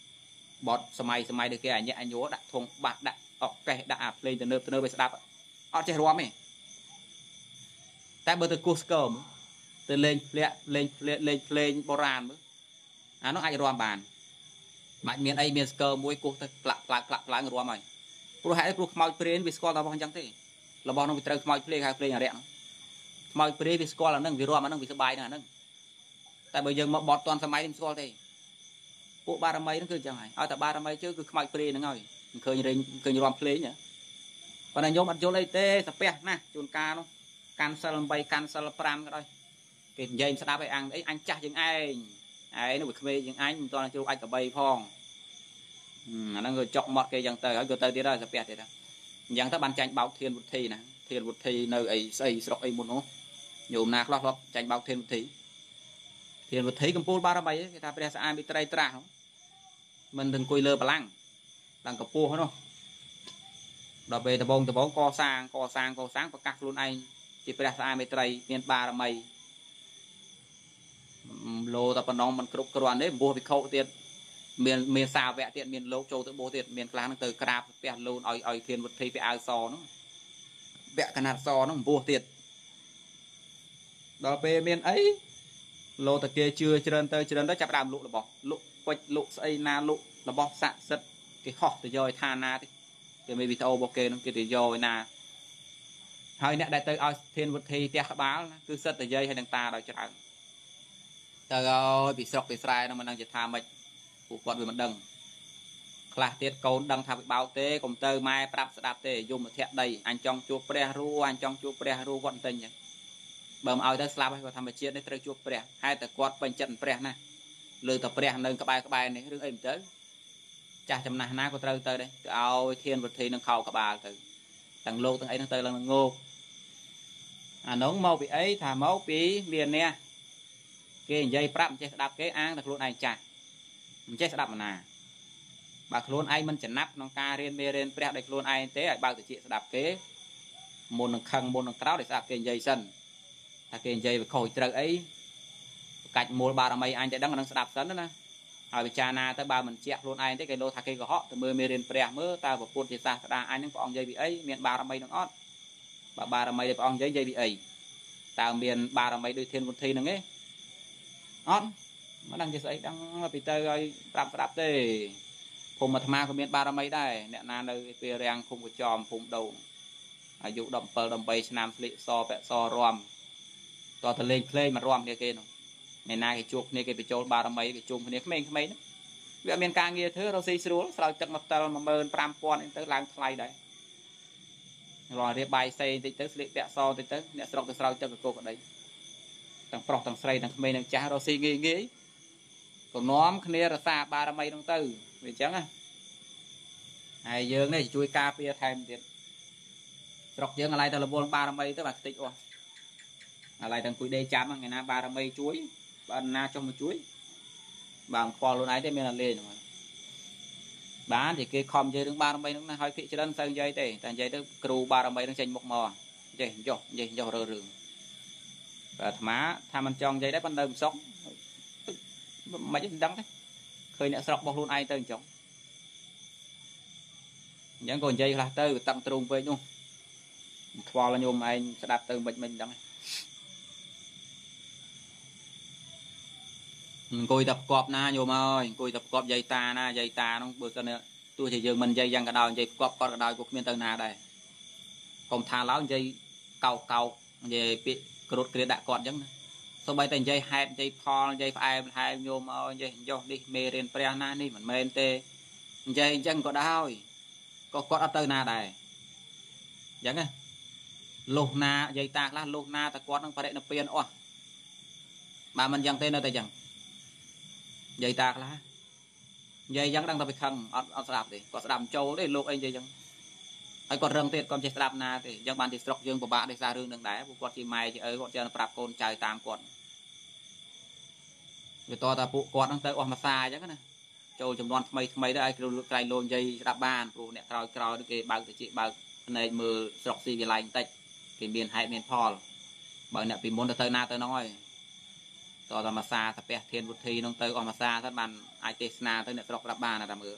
ដូចគេអញញួរដាក់ធុងបាសដាក់អកកេះដាក់អាភ្លេងទៅនើបឲ្យស្ដាប់អត់ចេះរំទេតែបើទៅគោះស្គមទៅលេងភ្លេងបុរាណមើលអានោះអាចរំបានមិនមានអីមានស្គរមួយគោះទៅផ្លាក់ឡើងរំហើយព្រោះហេតុព្រោះខ្មោចព្រាយវាស្គាល់តែរបស់អញ្ចឹងទេរបស់នោះវាត្រូវខ្មោចព្រាយហៅភ្លេងអរិយខ្មោចព្រាយវាស្គាល់អាហ្នឹងវារំអាហ្នឹងវាសบายណាស់អាហ្នឹងតែបើយើងមកបត់តាន់សម័យនេះមិនស្គាល់ទេពួកបារមីហ្នឹងគឺអញ្ចឹងហើយឲ្យតែបារមីជឿគឺខ្មោចព្រាយហ្នឹងហើយមិនឃើញរំភ្លេងណាប៉ុន្តែញោមអត់យល់អីទេសាពះណាស់ជួនកាលនោះកាន់សិល8កាន់សិល5ក៏ដោយគេនិយាយស្ដាប់ឲ្យអញចាស់ជាងឯងនោះវាក្មេងជាងអញមិនតន់ជ្រូកអាចកបីផងអាហ្នឹងក៏ចុកមាត់គេអញ្ចឹងទៅហើយក៏ទៅទៀតហើយសាពះទៀតអញ្ចឹងទៅបានចាញ់បោកធានវុធីណាធានវុធីនៅអីស្អីស្រុកអីមុននោះញោមណាខ្លះចាញ់បោកធានវុធីកំពូលបារមីគេថាព្រះស្អាតមីត្រីត្រាស់មិនទៅអង្គុយលើបលាំងដល់កពស់នោះដល់ពេលដបងកសាងប្រកាសខ្លួនឯងជាព្រះស្អាតមេត្រីមានបារមីលោតែប៉ុណ្ណឹងមិនគ្រប់គ្រាន់ទេបួសវិខោទៀតមានសាវកទៀតមានលោកចូលទៅបួសទៀតមានខ្លះហ្នឹងទៅក្រាបផ្ទះលូនឲ្យធានវុធីពាក់អាវសហ្នឹងពាក់កណាត់សហ្នឹងបួសទៀតដល់ពេលមានអីលោតាគេជឿច្រើនទៅចាប់ដើមលក់របស់លក់ពេជ្រលក់ស្អីណាលក់របស់ស័ក្តិសិទ្ធគេហោះទៅយកឲ្យឋានណាទេគេមានវីដេអូរបស់គេហ្នឹងគេទៅយកឲ្យណាហើយអ្នកដែលទៅឲ្យធានវុធីផ្ទះក្បាលណាគឺសិទ្ធតែយាយឲ្យនឹងតាដល់ច្រើនទៅឲ្យពីស្រុកពីស្រែហ្នឹងមិនដឹងជាថាម៉េចពួកគាត់វាមិនដឹងខ្លះទៀតកូនដឹងថាវាបោកទេកុំទៅម៉ែប្រាប់ស្ដាប់ទេយមធៈដីអញចង់ជួបព្រះរੂអញចង់ជួបព្រះរੂគាត់បន្តិចអញ្ចឹងបើមិនឲ្យទៅស្លាប់ហើយគាត់ធម្មជាតិនេះត្រូវជួបព្រះហើយតែគាត់ពេញចិត្តព្រះណាលើតែព្រះនៅក្បែរនេះរឿងអីមិនទៅចាស់ចំណាស់ណាក៏ត្រូវទៅដែរទៅឲ្យធានវុធីនឹងខោក្បាលទៅទាំងលោកទាំងអីនឹងទៅឡើងងោកអានោះមកពីអីថាមកពីមានអ្នកគេនិយាយប្រាប់មិនចេះស្ដាប់គេអាងតែខ្លួនឯងចាស់មិនចេះស្ដាប់ណាបើខ្លួនឯងមិនចំណាប់ក្នុងការរៀនមេរៀនព្រះដោយខ្លួនឯងទេឲ្យបើកតិចស្ដាប់គេមុននឹងខឹងមុននឹងក្រោធឲ្យស្ដាប់គេនិយាយសិនថាគេនិយាយវាខុសត្រូវអីកាច់មូលបារមីអញតែដឹងនឹងស្ដាប់សិនណាហើយពិចារណាទៅបើមិនជាក់ខ្លួនឯងទេគេលោថាគេកុហកទៅមើលមេរៀនព្រះមើលតើពុទ្ធជាសាស្ត្រាអញនឹងព្រះអង្គនិយាយពីអីមានបារមីនឹងអត់បើបារមីដែលព្រះអង្គនិយាយពីអីតើមានបារមីដូចធានវុធីនឹងទេអត់មិនដឹងជាស្អីដឹងពីទៅឲ្យប្រាប់ទេភូមិអាត្មាក៏មានបារមីដែរអ្នកណានៅពេលរាំងឃុំកញ្ចោមភូមិដូងអាយុ17 18ឆ្នាំស្លៀកសពាក់សរំតទៅលេងភ្លេងមករំគ្នាគេនោះអ្នកណាគេជួបគ្នាគេបញ្ចូលបារមីគេជុំគ្នាក្មេងៗហ្នឹងវាអត់មានការងារធ្វើរកស៊ីស្រួលស្រោចទឹកមកផ្ទិល 15000 ទៅឡើងថ្លៃដែររករៀបបាយសេបន្តិចទៅស្លៀកពាក់សបន្តិចទៅអ្នកស្រុកទៅស្រោចទឹកកកក្ដីទាំងប្រុសទាំងស្រីទាំងក្មេងទាំងចាស់រកស៊ីងាយក៏នាំគ្នារសាបារមីនោះទៅវាអញ្ចឹងណាហើយយើងនេះជួយការពារថែមទៀតស្រុកយើងអាឡ័យតែរវល់បារមីទៅបាទខ្ទេចអស់អាឡ័យទាំងគួយដេកចាំថ្ងៃណាបារមីជួយបើណាចុះមកជួយបាទខ្វល់ខ្លួនឯងទេមានតែលេងហ្នឹងបានតែគេខំនិយាយរឿងបារមីហ្នឹងណាហើយភាគច្រើនទៅនិយាយទេតែនិយាយទៅគ្រូបារមីហ្នឹងចេញមុខមកចេះចុះនិយាយចុះរើរឿងអាត្មាថាមិនចង់និយាយដែរប៉ុន្តែមិនសុខមិនដឹងទេឃើញអ្នកស្រុករបស់ខ្លួនឯងទៅអញ្ចឹងអញ្ចឹងក៏និយាយខ្លះទៅតាំងទ្រូងពេកនោះខ្វល់ញោមឯងស្ដាប់ទៅមិនដឹងអង្គុយតែប្រកបណាញោមអើយអង្គុយតែប្រកបយាយតាណាយាយតានោះបើសិនទោះជាយើងមិននិយាយយ៉ាងក៏ដោយនិយាយប្រកបគាត់ក៏ដោយក៏គ្មានទៅណាដែរកុំថាឡើយនិយាយកោកនិយាយពាក្យក្រោតគ្រាដាក់គាត់អញ្ចឹងណាសូម្បីតែនិយាយហេតុនិយាយផលនិយាយផ្អែមល្ហែមញោមអើយនិយាយចុះនេះមេរៀនព្រះណានេះមិនមែនទេនិយាយអញ្ចឹងក៏ដោយក៏គាត់អត់ទៅណាដែរអញ្ចឹងណាលុះណាយាយតាខ្លះលុះណាតែគាត់នឹងបរិណិព្វានអស់បើមិនអញ្ចឹងទេនៅតែអញ្ចឹងយាយតាខ្លះនិយាយអញ្ចឹងដឹងតែវាខឹងអត់ស្ដាប់ទេគាត់ស្ដាប់ចូលទេលោកអីនិយាយអញ្ចឹងហើយគាត់រឹងទៀតគាត់ចេះស្ដាប់ណាទេអញ្ចឹងបានទីស្រុកយើងពិបាកដោយសាររឿងនឹងដែរពួកគាត់ជាម៉ែជាឪគាត់ចេះប្រាប់កូនចៅតាមគាត់វាតតែពួកគាត់ហ្នឹងទៅអស់មួយសាអញ្ចឹងណាចូលចំនួនថ្មីទៅឲ្យគ្រូក្រៃលោនិយាយស្ដាប់បានព្រោះអ្នកក្រោយគេបើកតិចបើកភ្នែកមើលស្រុកស៊ីវិល័យបន្តិចគេមានហេតុមានផលបើអ្នកពីមុនទៅណាទៅហ្នឹងហើយតតែមួយសាតាពះធានវុធីហ្នឹងទៅអស់មួយសាទៅបានអាចទេសនាទៅអ្នកស្រុកស្ដាប់បានតែមើល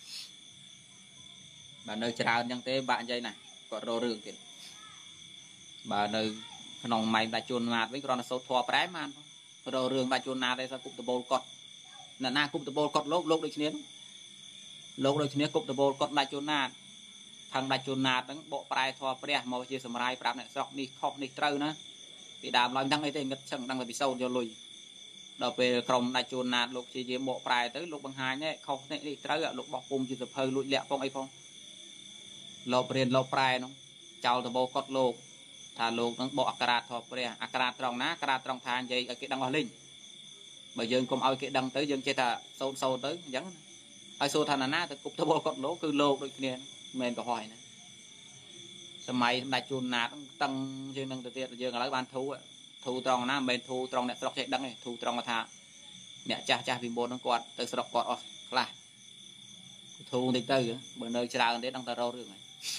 បើនៅច្រើនអញ្ចឹងទេបាក់និយាយណាគាត់រករឿងទៀតបើនៅក្នុងម៉ៃដាច់ជួនណាតវិញគ្រាន់តែសូត្រធွာប្រែបានរករឿងដាច់ជួនណាតទេសគប់ដបូលកត់អ្នកណាគប់ដបូលកត់លោកដូចគ្នាលោកដូចគ្នាគប់ដបូលកត់ដាច់ជួនណាតខាងដាច់ជួនណាតហ្នឹងបកប្រែធွာព្រះមកជាសម្រាយប្រាប់អ្នកស្រុកនេះខុសនេះត្រូវណាពីដើមឡើយមិនដឹងអីទេងឹតឆឹងដឹងតែពិសោធន៍យកលុយដល់ពេលក្រុមដាច់ជួនណាតលោកជាយាមបកប្រែទៅលោកបង្ហាញនេះខុសនេះត្រូវលោកបោះពុំជាសភៅលួចលាក់ផងអីផងលោករៀនលោកប្រែនោះចោលដបូលកត់លោកថាលោកនឹងបកអក្សរធម៌ព្រះអក្សរត្រង់ណាអក្សរត្រង់ថានិយាយឲ្យគេដឹងអស់លីងបើយើងកុំឲ្យគេដឹងទៅយើងចេះតែសូត្រទៅអញ្ចឹងហើយសូត្រថាណាទៅគប់ដបូលកត់លោកគឺលោកដូចគ្នាមិនមែនក៏ហោះណាសម័យដាច់ជួនណាតតឹងជាងនឹងទៅទៀតយើងឥឡូវបានធូត្រង់ណាមិនមែនធូត្រង់អ្នកស្រុកចេះដឹងទេធូត្រង់ថាអ្នកចាស់ពីមុនហ្នឹងគាត់ទៅស្រុកគាត់អស់ខ្លះធូបន្តិចទៅបើនៅច្រើនទេដឹងតែរករឿងហើយ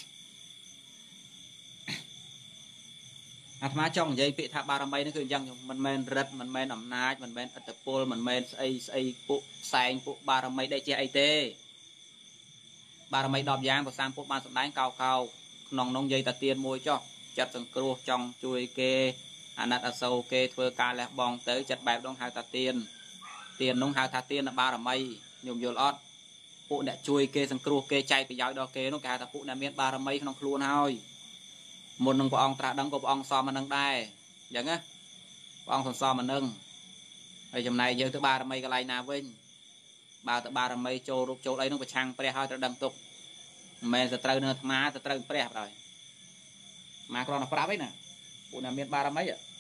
អាត្មាចង់និយាយពាក្យថាបារមីនេះគឺអញ្ចឹងមិនមែនរិទ្ធមិនមែនអំណាចមិនមែនឥទ្ធិពលមិនមែនស្អីពួកផ្សែងពួកបារមីដែលជាអីទេបារមី10យ៉ាងប្រសាមពុទ្ធបានសម្ដែងកោក្នុងនោះនិយាយតែទៀនមួយចុះចិត្តសង្គ្រោះចង់ជួយគេអាណិតអាសូរគេធ្វើការលះបង់ទៅចិត្តបែបនោះហៅថាទៀននោះហៅថាទៀនបារមីញោមយល់អត់ពួកអ្នកជួយគេសង្គ្រោះគេចែកប្រយោជន៍ដល់គេនោះគេហៅថាពួកអ្នកមានបារមីក្នុងខ្លួនហើយមុននឹងព្រះអង្គត្រាស់ដឹងក៏ព្រះអង្គសមអានឹងដែរអញ្ចឹងណាព្រះអង្គសន្សំអានឹងហើយចំណែកយើងទៅបារមីកន្លែងណាវិញបើទៅបារមីចូលរូបចូលអីនោះប្រឆាំងព្រះហើយត្រូវដឹងទុកមិនមែនទៅត្រូវនឹងអាត្មាទៅត្រូវព្រះបណ្ដោយអាគ្រាន់តែប្រាប់ឯណាពួកអ្នកមានបារមី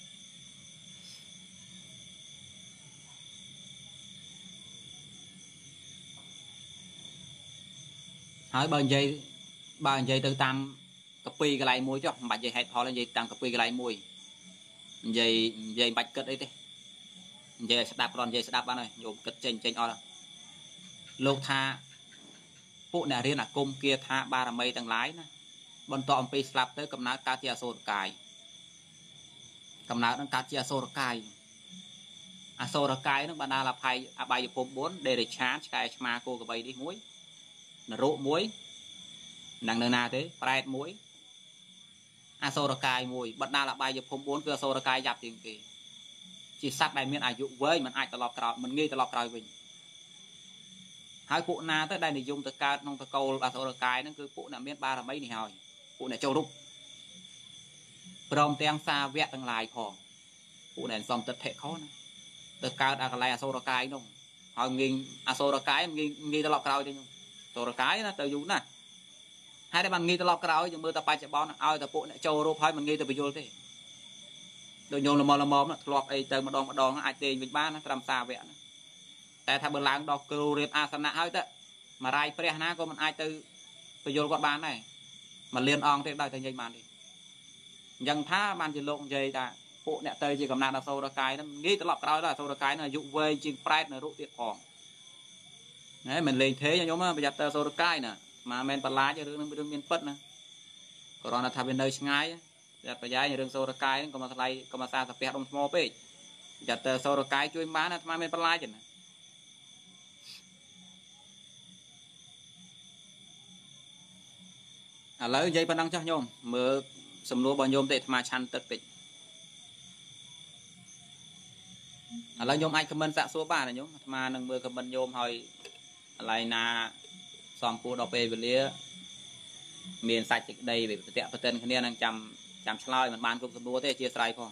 ហើយបើនិយាយទៅតាមកពីកន្លែងមួយចុះមិនបាច់និយាយហេតុផលនិយាយតាមកពីកន្លែងមួយនិយាយមិនបាច់គិតអីទេនិយាយឲ្យស្ដាប់គ្រាន់និយាយស្ដាប់បានហើយញោមគិតចេញអស់លោកថាពួកអ្នករៀនអាគមគាថាបារមីទាំងឡាយណាបន្តអំពីស្លាប់ទៅកំណើតកើតជាអសូរកាយកំណើតនឹងកើតជាអសូរកាយនឹងបណ្ដាលអភ័យអបាយភព4ដេរិឆានឆ្កែឆ្មាគោក្របីនេះមួយនរកមួយនឹងនៅណាទេប្រែតមួយអសូរកាយមួយបណ្ដាលអបាយភព4គឺអសូរកាយយ៉ាប់ជាងគេជាសត្វដែលមានអាយុវែងមិនអាចត្រឡប់ក្រោយមិនងាយត្រឡប់ក្រោយវិញហើយពួកណាទៅដែលនិយមទៅកើតក្នុងតកូលអសូរកាយហ្នឹងគឺពួកអ្នកមានបារមីនេះហើយពួកអ្នកចូលរូបព្រមទាំងសាវកទាំងឡាយផងពួកអ្នកសំទិដ្ឋិខុសណាទៅកើតអាកន្លែងអសូរកាយនោះហើយងាយអសូរកាយងាយត្រឡប់ក្រោយទេខ្ញុំអសូរកាយណាទៅយូរណាស់ហើយតែបានងាយត្រឡប់ក្រោយយើងមើលតែបច្ចុប្បន្នឲ្យតែពួកអ្នកចូលរូបហើយមិនងាយទៅបញ្យល់ទេដូចញោមល្មមធ្លាប់អីទៅម្ដងអាចទេវិញបានណាត្រឹមសាវកណាតែថាបើឡើងដល់គ្រូរៀបអាសនៈហើយទៅមរាយព្រះណាក៏មិនអាចទៅ tôi vô quạt bán này mà liên ong thế đòi thành nhanh bán đi dân tha ban chỉ lộn dây ta bộ nẹt tây chỉ cầm nạt là sâu ra cái nó nghĩ cái lọt cái đó là sâu ra cái là dụng về trên price là rụng tiệt phòng đấy mình lên thế cho nhóm bây giờ tơ sâu ra cái nè mà men bật lá cho đương miền phất nè còn là thà bên nơi ngay giờ bây giờ nhà đương sâu ra cái còn mà thay còn mà xa tập đông mò pe giờ tơ sâu ra cái chui bán là mà men bật lá chứ nè lấy dây ban đăng cho nhôm mở sầm lúa bao nhôm để mà chăn tật tịch lấy nhôm ai comment dạ số 3 này nhôm mà nâng mưa comment nhôm hồi lại na xong cua đọc về lia miền sạch đây về tẹo tên cái này đang chăm slide mình bán cũng sầm lúa thế chia sài không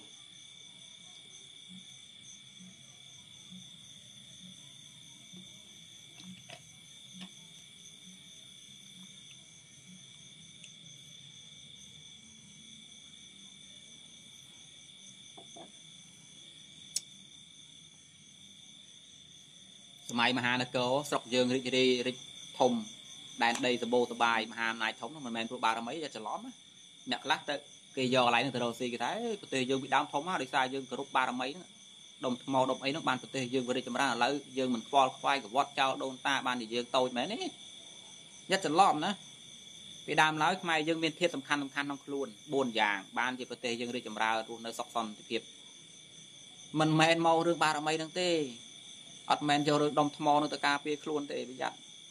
máy mà hà nó có sọc dương rít thùng đàn đây sờ bô sờ bài mà hà này thống mình men pro ba mấy cho lóm á nhặt lát tới cây giò lại từ đầu xì cái thái tê dương bị đau thống á để sai dương cờ rút ba mấy đồng màu đồng ấy nó ban tê dương vừa đi chấm ra là lấy dương mình khoai của vót trao đôn ta ban thì dương tôi mấy nấy nhất cho lóm nữa cái đam nói mai dương miền thiết sầm khăn trong luôn buồn giàng ban thì tê dương đi chấm ra luôn nơi sọc son thì thiệp mình men màu rương ba mấy đang tê ọt men cho được đồng thmò nó ta ca phê luôn để bây giờ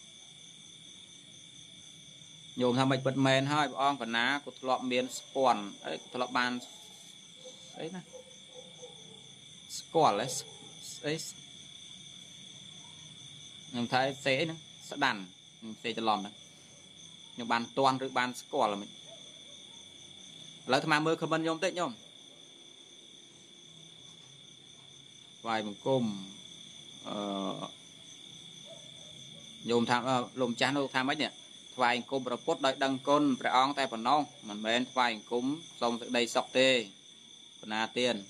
nhôm tham bạch bật men hai ông còn ná của lọ miền squan ấy lọ bàn ấy nè squan ấy nhôm thái xế nữa sẽ đàn xế cho lòn nữa nhôm bàn toàn được bàn squan là mình lấy tham mơ comment nhôm tết nhôm vài một cùng nhôm tham lùm chán đâu tham ấy nhỉ vài cung bờ pốt đợi đăng côn bờ ong tay phần non mình bên vài cúm xong từ đây sọc tê phần tiền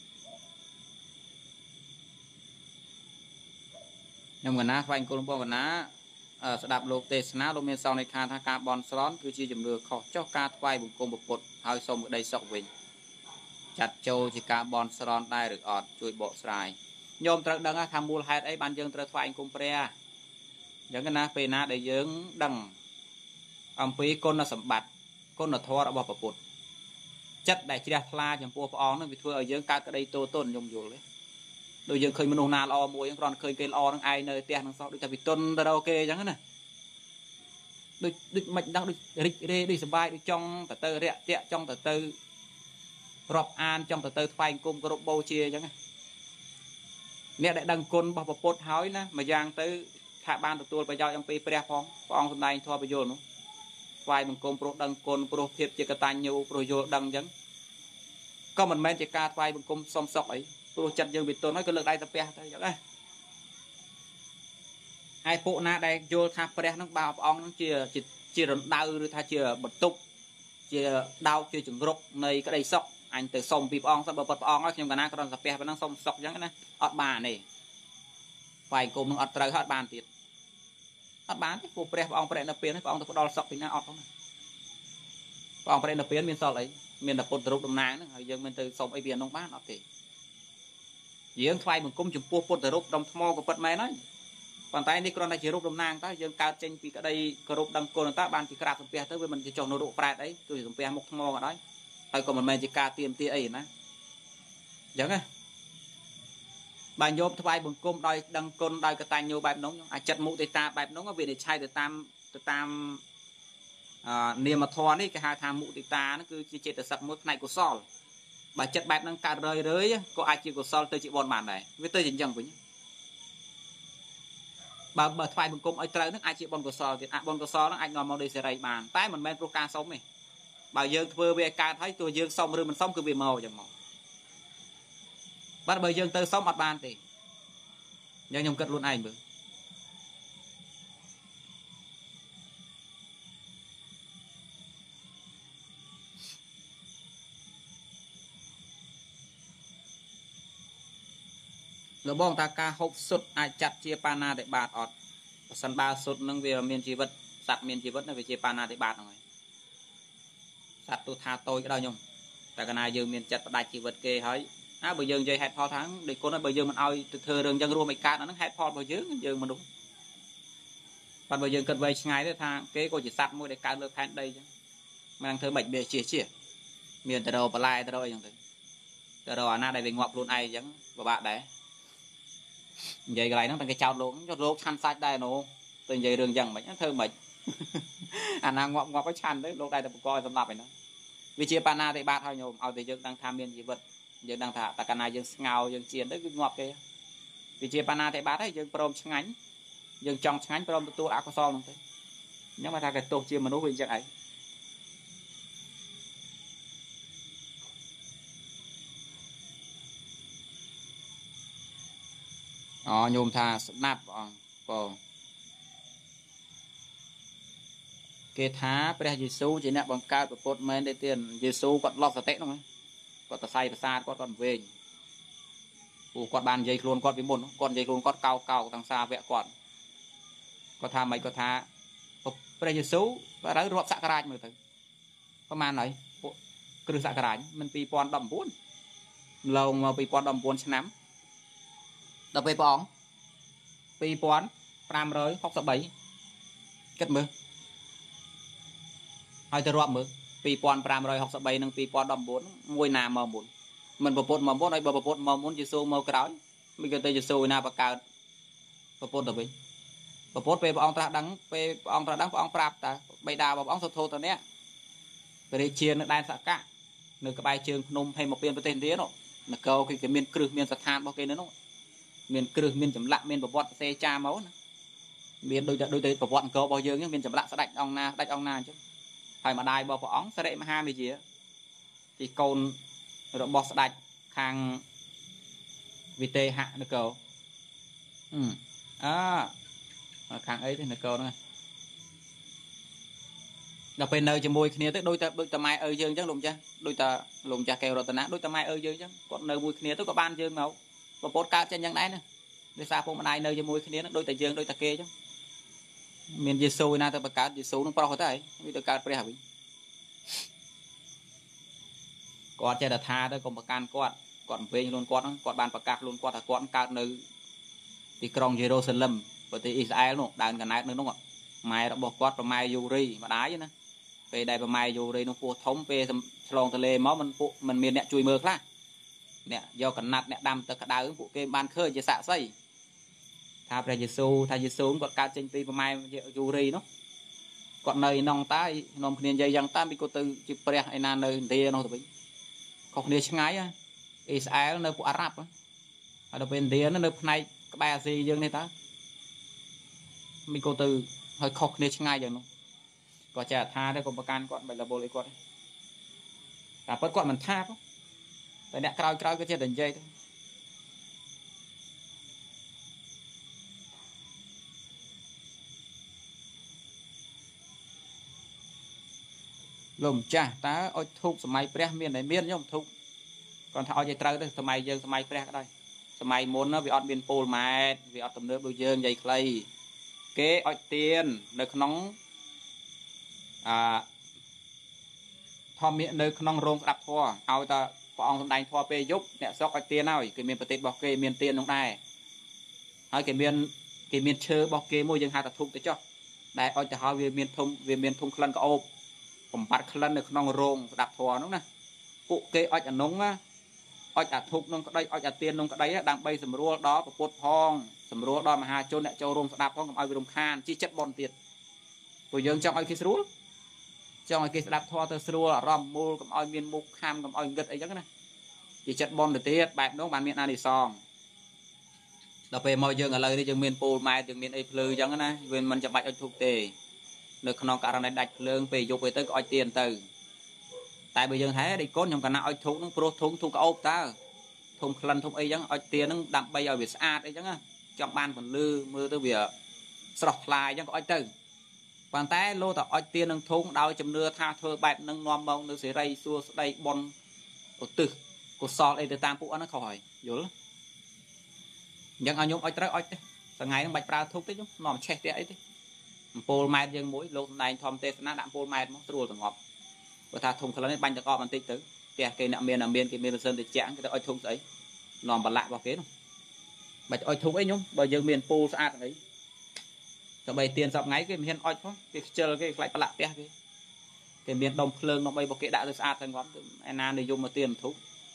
nhưng mà ná vài cung bông ná sẽ đạp lô tê ná lô miền sau này khan tha carbon slot cứ chia chấm được khó cho ca vài bụng cung bờ pốt hơi xong ở đây sọc về chặt châu chỉ carbon slot đây được ọt chui bộ xài nhôm trật đằng tham mua hai ấy ban dương trật vài cung pre những cái ná pe ná để dương đằng ông phí con là sầm bạt con là thua đã bỏ bột chất đại chia pha chấm pua pha nó bị thua ở dưới cao cái đây tô tôn dùng dù đấy đôi giờ khơi mình nà lo mua những con khơi cây lo đang ai nơi tiền đang sau đôi ta bị tôn ra đâu kê chẳng nữa đôi mạch đang đôi rê đôi sầm bay đôi trong tờ tơ rẹ tẹ trong tờ tơ rọp an trong tờ tơ phai cung có bầu chia chẳng nè đại đăng côn bỏ bột hói nè mà giang tới thả ban tụi tôi bây giờ ông phí pre phong hôm nay thua bây giờ nó vài bằng công pro đăng côn pro thiệp chỉ cả tan nhiều pro vô đăng chẳng có mình men chỉ ca vài bằng công song sọc ấy pro chặt dương bị tôi nói cái lượng đây tập pe thôi chẳng ai hai bộ na đây vô tháp pre nó bao ong nó chia đau rồi tha chia bật tục chia đau chia chừng rục này cái đây sọc anh từ sông bị ong sao bật ong nó nhưng mà na còn tập pe vẫn đang song sọc chẳng cái này ọt bà này vài công nó ọt trời hết bàn tiệt bán cái phụ pre ông pre nó biến hay ông tôi đo sọc thì nó ọt không ông pre nó biến miền sau lấy miền là cột rục đồng nang nữa rồi dân miền từ sông ấy biển đông bán ọt thì giếng phai mình cũng chụp pua cột rục đồng thmo của bật máy nói còn tay đi con này chỉ rục đồng nang ta dân cao trên vì cái đây rục đằng cột ta ban chỉ cạp sông pe tới với mình chỉ trồng nô độ pre đấy tôi sông pe một thmo ở đấy hay còn mình chỉ ca tiêm tia ấy nè giống à bài nhôm thay bằng cung đôi đăng côn đôi cái tay nhiều bài nóng chặt mũ ta bài nóng ở viện để chai từ tam niềm mà thò đấy cái hai tham mũ ta nó cứ chỉ từ sập mũi này của sol bài chặt bài năng cả rơi có ai chịu của sol tôi chịu bòn màn này với tôi chỉ chẳng với bà thay bằng cung ở trời nó ai chịu bòn của sol thì bòn của sol nó anh ngồi mong đây sẽ rầy bàn tái mình men pro ca sống này bà dương vừa về ca thấy tôi dương xong rồi mình xong cứ bị màu chẳng màu bắt bây giờ tới xong mặt bàn thì nhưng nhung cất luôn anh bữa rồi bong ta ca hộp sụt ai chặt chia pana để bạt ọt sân ba sụt nâng về miền chi vật สัตว์មានជីវិតវាជាបាណាតិបាតហ្នឹងហើយសត្វទូថាតូចក៏ដោយខ្ញុំតែកាលណាយើងមានចិត្តផ្ដាច់ជីវិតគេហើយបើយើងនិយាយហេតុផលថាដូចគុណហើយបើយើងមិនឲ្យទៅធ្វើរឿងចឹងរួមឲ្យកើតអាហ្នឹងហេតុផលរបស់យើងមនុស្សប៉ុន្តែបើយើងគិតវែងឆ្ងាយទៅថាគេក៏ជាសត្វមួយដែលកើតលើផែនដីចឹងមិនធ្វើមិនវាជាមានតែរោបន្លែទៅរោអីចឹងទៅតែរោអាណាដែលវាងាប់ខ្លួនឯងចឹងពិបាកដែរនិយាយកន្លែងហ្នឹងតែគេចោតលោកឆាន់សាច់ដែរណូទៅនិយាយរឿងចឹងមិនធ្វើមិនអាណាងាប់ឲ្យឆាន់ទៅលោកដែរតែបកកឲ្យសម្លាប់ឯហ្នឹងវាជាបាណាតិបាតហើយញោមឲ្យតែយើងដឹងថាមានជីវិតយើងដឹងថាតែកាលណាយើងស្ងោយើងជៀនទៅគឺងាប់គេវាជាបាណាតិបាតហើយយើងព្រមឆ្ងាញ់យើងចង់ឆ្ងាញ់ព្រមទទួលអកុសលហ្នឹងទៅអញ្ចឹងមកថាគេទោសជាមនុស្សវាអញ្ចឹងឯងញោមថាស្ដាប់បងគេថាព្រះយេស៊ូវជាអ្នកបង្កើតពុទ្ធមែនទេទៀតយេស៊ូវគាត់លប់សតិហ្នឹងគាត់សរសៃប្រសាទគាត់វែងពួកគាត់បាននិយាយខ្លួនគាត់ពីមុនគាត់និយាយខ្លួនគាត់កោទាំងសាវៈគាត់ថាមិនគាត់ថាព្រះយេស៊ូវបើទៅរាប់សករាជមើលទៅប្រហែលហើយពួកគ្រឹះសករាជមិន2019ឡងមក2019ឆ្នាំដល់ពេលព្រះអង្គ2563គិតមើលហើយទៅរាប់មើល2563និង2019មួយណាមកមុនមិនប្រពុតមកមុនហើយបើប្រពុតមកមុនយេស៊ូវមកក្រោយមិនគេទៅយេស៊ូវណាបកើតប្រពុតទៅវិញប្រពុតពេលព្រះអង្គត្រាស់ដឹងពេលព្រះអង្គត្រាស់ដឹងព្រះអង្គប្រាប់តាបិតារបស់ព្រះអង្គសុទ្ធោតនេះព្រះរាជានៅដែនសកៈនៅក្បែរជើងភ្នំហេមពៀនប្រទេសឥណ្ឌានោះនគរគេមានគ្រឹះមានស្ថានរបស់គេនៅនោះមានគ្រឹះមានចម្លាក់មានប្រវត្តិសេចាមកណាមានដូចទៅប្រវត្តិអង្គររបស់យើងហ្នឹងមានចម្លាក់ស្ដេចអង្គណាអញ្ចឹងហើយម្ដាយរបស់ព្រះអង្គសិរិមហាវិជាទីកូនរបស់ស្ដេចខាងវិទេហនគរខាងអីទេនគរហ្នឹងដល់ពេលនៅជាមួយគ្នាទៅដូចតែម៉ែឪយើងអញ្ចឹងលោកចាស់ដូចតែលោកម្ចាស់កែវរតនាដូចតែម៉ែឪយើងអញ្ចឹងគាត់នៅមួយគ្នាទៅក៏បានយើងមកប្រពន្ធកើតចេញយ៉ាងដែរណាដោយសារពុកម្ដាយនៅជាមួយគ្នានឹងដូចតែយើងដូចតែគេអញ្ចឹងមានយេស៊ូវណាទៅបង្កើតយេស៊ូវនឹងប្រុសទៅហើយវាទៅកើតព្រះវិញគាត់ចេះតែថាទៅកុំប្រកាន់គាត់អំពេញខ្លួនគាត់ហ្នឹងគាត់បានប្រកាសខ្លួនគាត់ថាគាត់កើតនៅទីក្រុងយេរូសាឡឹមប្រទេសអ៊ីស្រាអែលនោះដើមកណែតនៅនោះម៉ែរបស់គាត់ប្រម៉ែយូរីម្ដាយណាពេលដែលប្រម៉ែយូរីនោះពោះធំពេលឆ្លងទន្លេមកมันមានអ្នកជួយមើលខ្លះអ្នកយកកណាត់អ្នកដាំទឹកក្តៅពួកគេបានឃើញជាសាក្សីថាព្រះយេស៊ូវគាត់កើតចេញពីប្រម៉ែយូរីនោះគាត់នៅក្នុងតានាំគ្នានិយាយយ៉ាងតាមពីគាត់ទៅជាព្រះឯណានៅឥណ្ឌានោះទៅវិញខុសគ្នាឆ្ងាយអ៊ីស្រាអែលនៅពួកអារ៉ាប់ហើយដល់ពេលឥណ្ឌានៅផ្នែកក្បែរអាស៊ីយើងនេះតាមិនគាត់ទៅហើយខុសគ្នាឆ្ងាយយ៉ាងនោះគាត់ចេះថាទៅកុំប្រកាន់គាត់មិនលបលអីគាត់តែពិតគាត់មិនថាតែអ្នកក្រោយក៏ចេះតែនិយាយទៅលោកម្ចាស់តើអុជធូបសម័យព្រះមានតែមានខ្ញុំធូបគាត់ថាអុជឲ្យត្រូវទៅសម័យយើងសម័យព្រះក៏ដោយសម័យមុនវាអត់មានពូលម៉ែតវាអត់ទំនើបដូចយើងនិយាយខ្លីគេអុជទៀននៅក្នុងធម្មនៅក្នុងរោងស្ដាប់ធម៌ឲ្យតែព្រះអង្គសម្ដែងធម៌ពេលយប់អ្នកស្រុកអុជទៀនហើយគេមានប្រទេសរបស់គេមានទៀននោះដែរហើយគេមានឈើរបស់គេមួយយើងហៅថាធូបទៅចុះដែលអុជទៅហើយវាមានធុងក្លិនក្អូបបំបត្តិក្លិននៅក្នុងរោងស្ដាប់ធម៌នោះណាពួកគេអុជអានុងអុជអាធុបនោះក្តីអុជអាទៀននោះក្តីដើម្បីសម្រួលដល់ពុទ្ធផងសម្រួលដល់មហាជនអ្នកចូលរួមស្ដាប់ផងកុំឲ្យវារំខានជាចិត្តបនទៀតព្រោះយើងចង់ឲ្យគេស្រួលចង់ឲ្យគេស្ដាប់ធម៌ទៅស្រួលអារម្មណ៍មូលកុំឲ្យមានមុខខាំកុំឲ្យងឹតអីចឹងណាជាចិត្តបនទៅទៀតបែបនោះបានមានអានិសង្សដល់ពេលមកយើងឥឡូវនេះយើងមានពូលម៉ែយើងមានអីភ្លឺចឹងណាវាមិនចាំបាច់អុជធុបទេនៅក្នុងករណីដាច់ភ្លើងពេលយប់ទៅក៏អុជទៀនទៅតែបើយើងហែដេកកូនខ្ញុំកណាអុជធុបនឹងព្រោះធុងក្អូបតើធុំក្លិនធុំអីចឹងអុជទៀននឹងដើម្បីឲ្យវាស្អាតអីចឹងណាចង់បានពន្លឺមើលទៅវាស្រស់ថ្លាអញ្ចឹងក៏អុជទៅប៉ុន្តែលោតអុជទៀននឹងធុងដោយជំនឿថាធ្វើបែបនឹងនាំមកនៅសេរីសួស្ដីបនឧទ្ទិសកុសលអីទៅតាមពួកអស់ហ្នឹងខុសហើយយល់អញ្ចឹងឲ្យខ្ញុំអុជត្រូវអុជទេសថ្ងៃហ្នឹងបាច់ប្រើធុបទេខ្ញុំនាំឆេះទៀតអីទេ pol mai dương mũi lột này thom tê nó đạm pol mai nó rồi ngọt và ta thùng khá lớn bánh cho con tích tới kẻ cây nạm miền cái miền sơn thì chán cái đó thùng ấy nòm bật lại vào kế luôn bạch oi thùng ấy nhung bây giờ miền pol sát ấy cho bay tiền sập ngáy cái miền oi không cái chờ cái lại bật lại cái miền đông phơn nó bay vào kế đã được sát thành ngón anh để dùng mà tiền thùng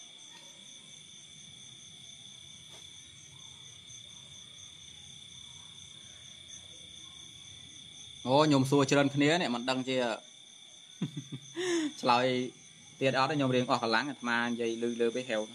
ô nhôm xua trơn khné này mình đăng chia lại tiền đó nhôm riêng ở láng mà dây lư với heo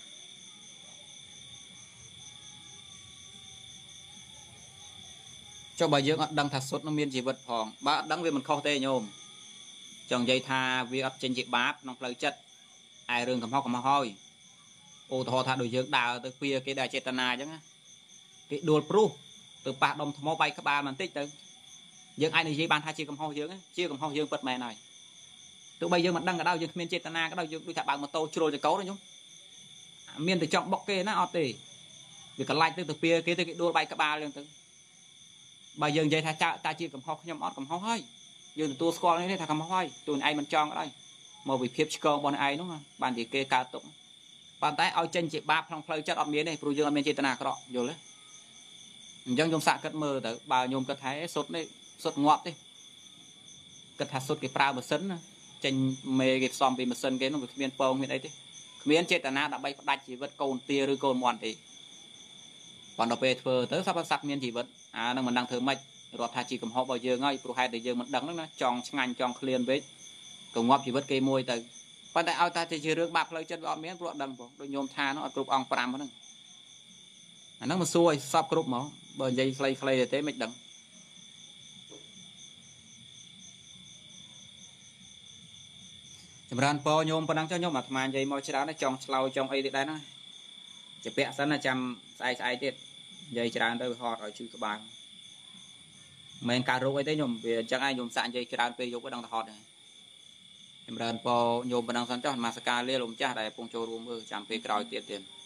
cho bà dương đăng thật sốt nó miên chỉ vật phòng bà đăng về mình kho tê nhôm chồng dây tha vi ấp trên chị báp nó lời chất ai rừng cầm hoi ô thò tha đổi dương đào từ khuya cái đài chetana chứ cái đuôi pru từ bạc đồng thò bay các ba mình tích từ dương ai này dây ban hai chia cầm hoi dương chia cầm hoi dương bật mẹ này tụi bây giờ mình đăng ở đâu dương miên chetana cái đâu dương đuôi thả bằng một tô trôi cho cấu đấy nhung miên từ trọng bọc kê nó ọt tỉ vì cả lại từ khuya cái đuôi bay các ba liền từ bây giờ dây tha ta chia cầm hoi nhom ọt cầm hoi dương tua score này thà cầm hoi tụi ai mình chọn ở đây mà vì phép score bọn ai đúng không bàn thì kê cao tụng bàn tay ao chân chị ba phong phơi chất ọt miếng này rồi dương miên chetana cái đó rồi đấy dân trong sạ cất mơ tới bao nhôm cất thái sốt đấy sốt ngọt đi cất hạt sốt cái prao mà sấn trên mê cái xòm vì mà sân cái nó bị miên pông như đấy thế miên chết na đã bay đạch chỉ vật cồn tia rồi cồn mòn thì còn đọc về phờ tới sắp sắp miên chỉ vật nó mình đang thử mạch rồi thay chỉ cầm họ bao giờ ngay pro hai để giờ mình đắng nó tròn ngành tròn clean với cầu ngọt chỉ vật cây môi tới bàn tay ao ta thì chỉ rước bạc lấy chân ọt miếng pro đằng đôi nhôm tha nó group ong pram nó nó mà xuôi sắp group mà bờ dây clay để thế mạch đằng ran po nhôm phần năng cho nhôm mà thằng dây môi chả nó tròn slau trong ấy đấy nó chỉ bẹ sẵn là chăm sai tiệt dây chả tới họ rồi chui các bạn mình cà rô ấy thế nhôm vì chẳng ai nhôm sạn dây chả về vô đang hot này ran po nhôm phần năng sẵn cho mascara lên lồng cha đại phong châu rùm chăm về còi tiệt tiền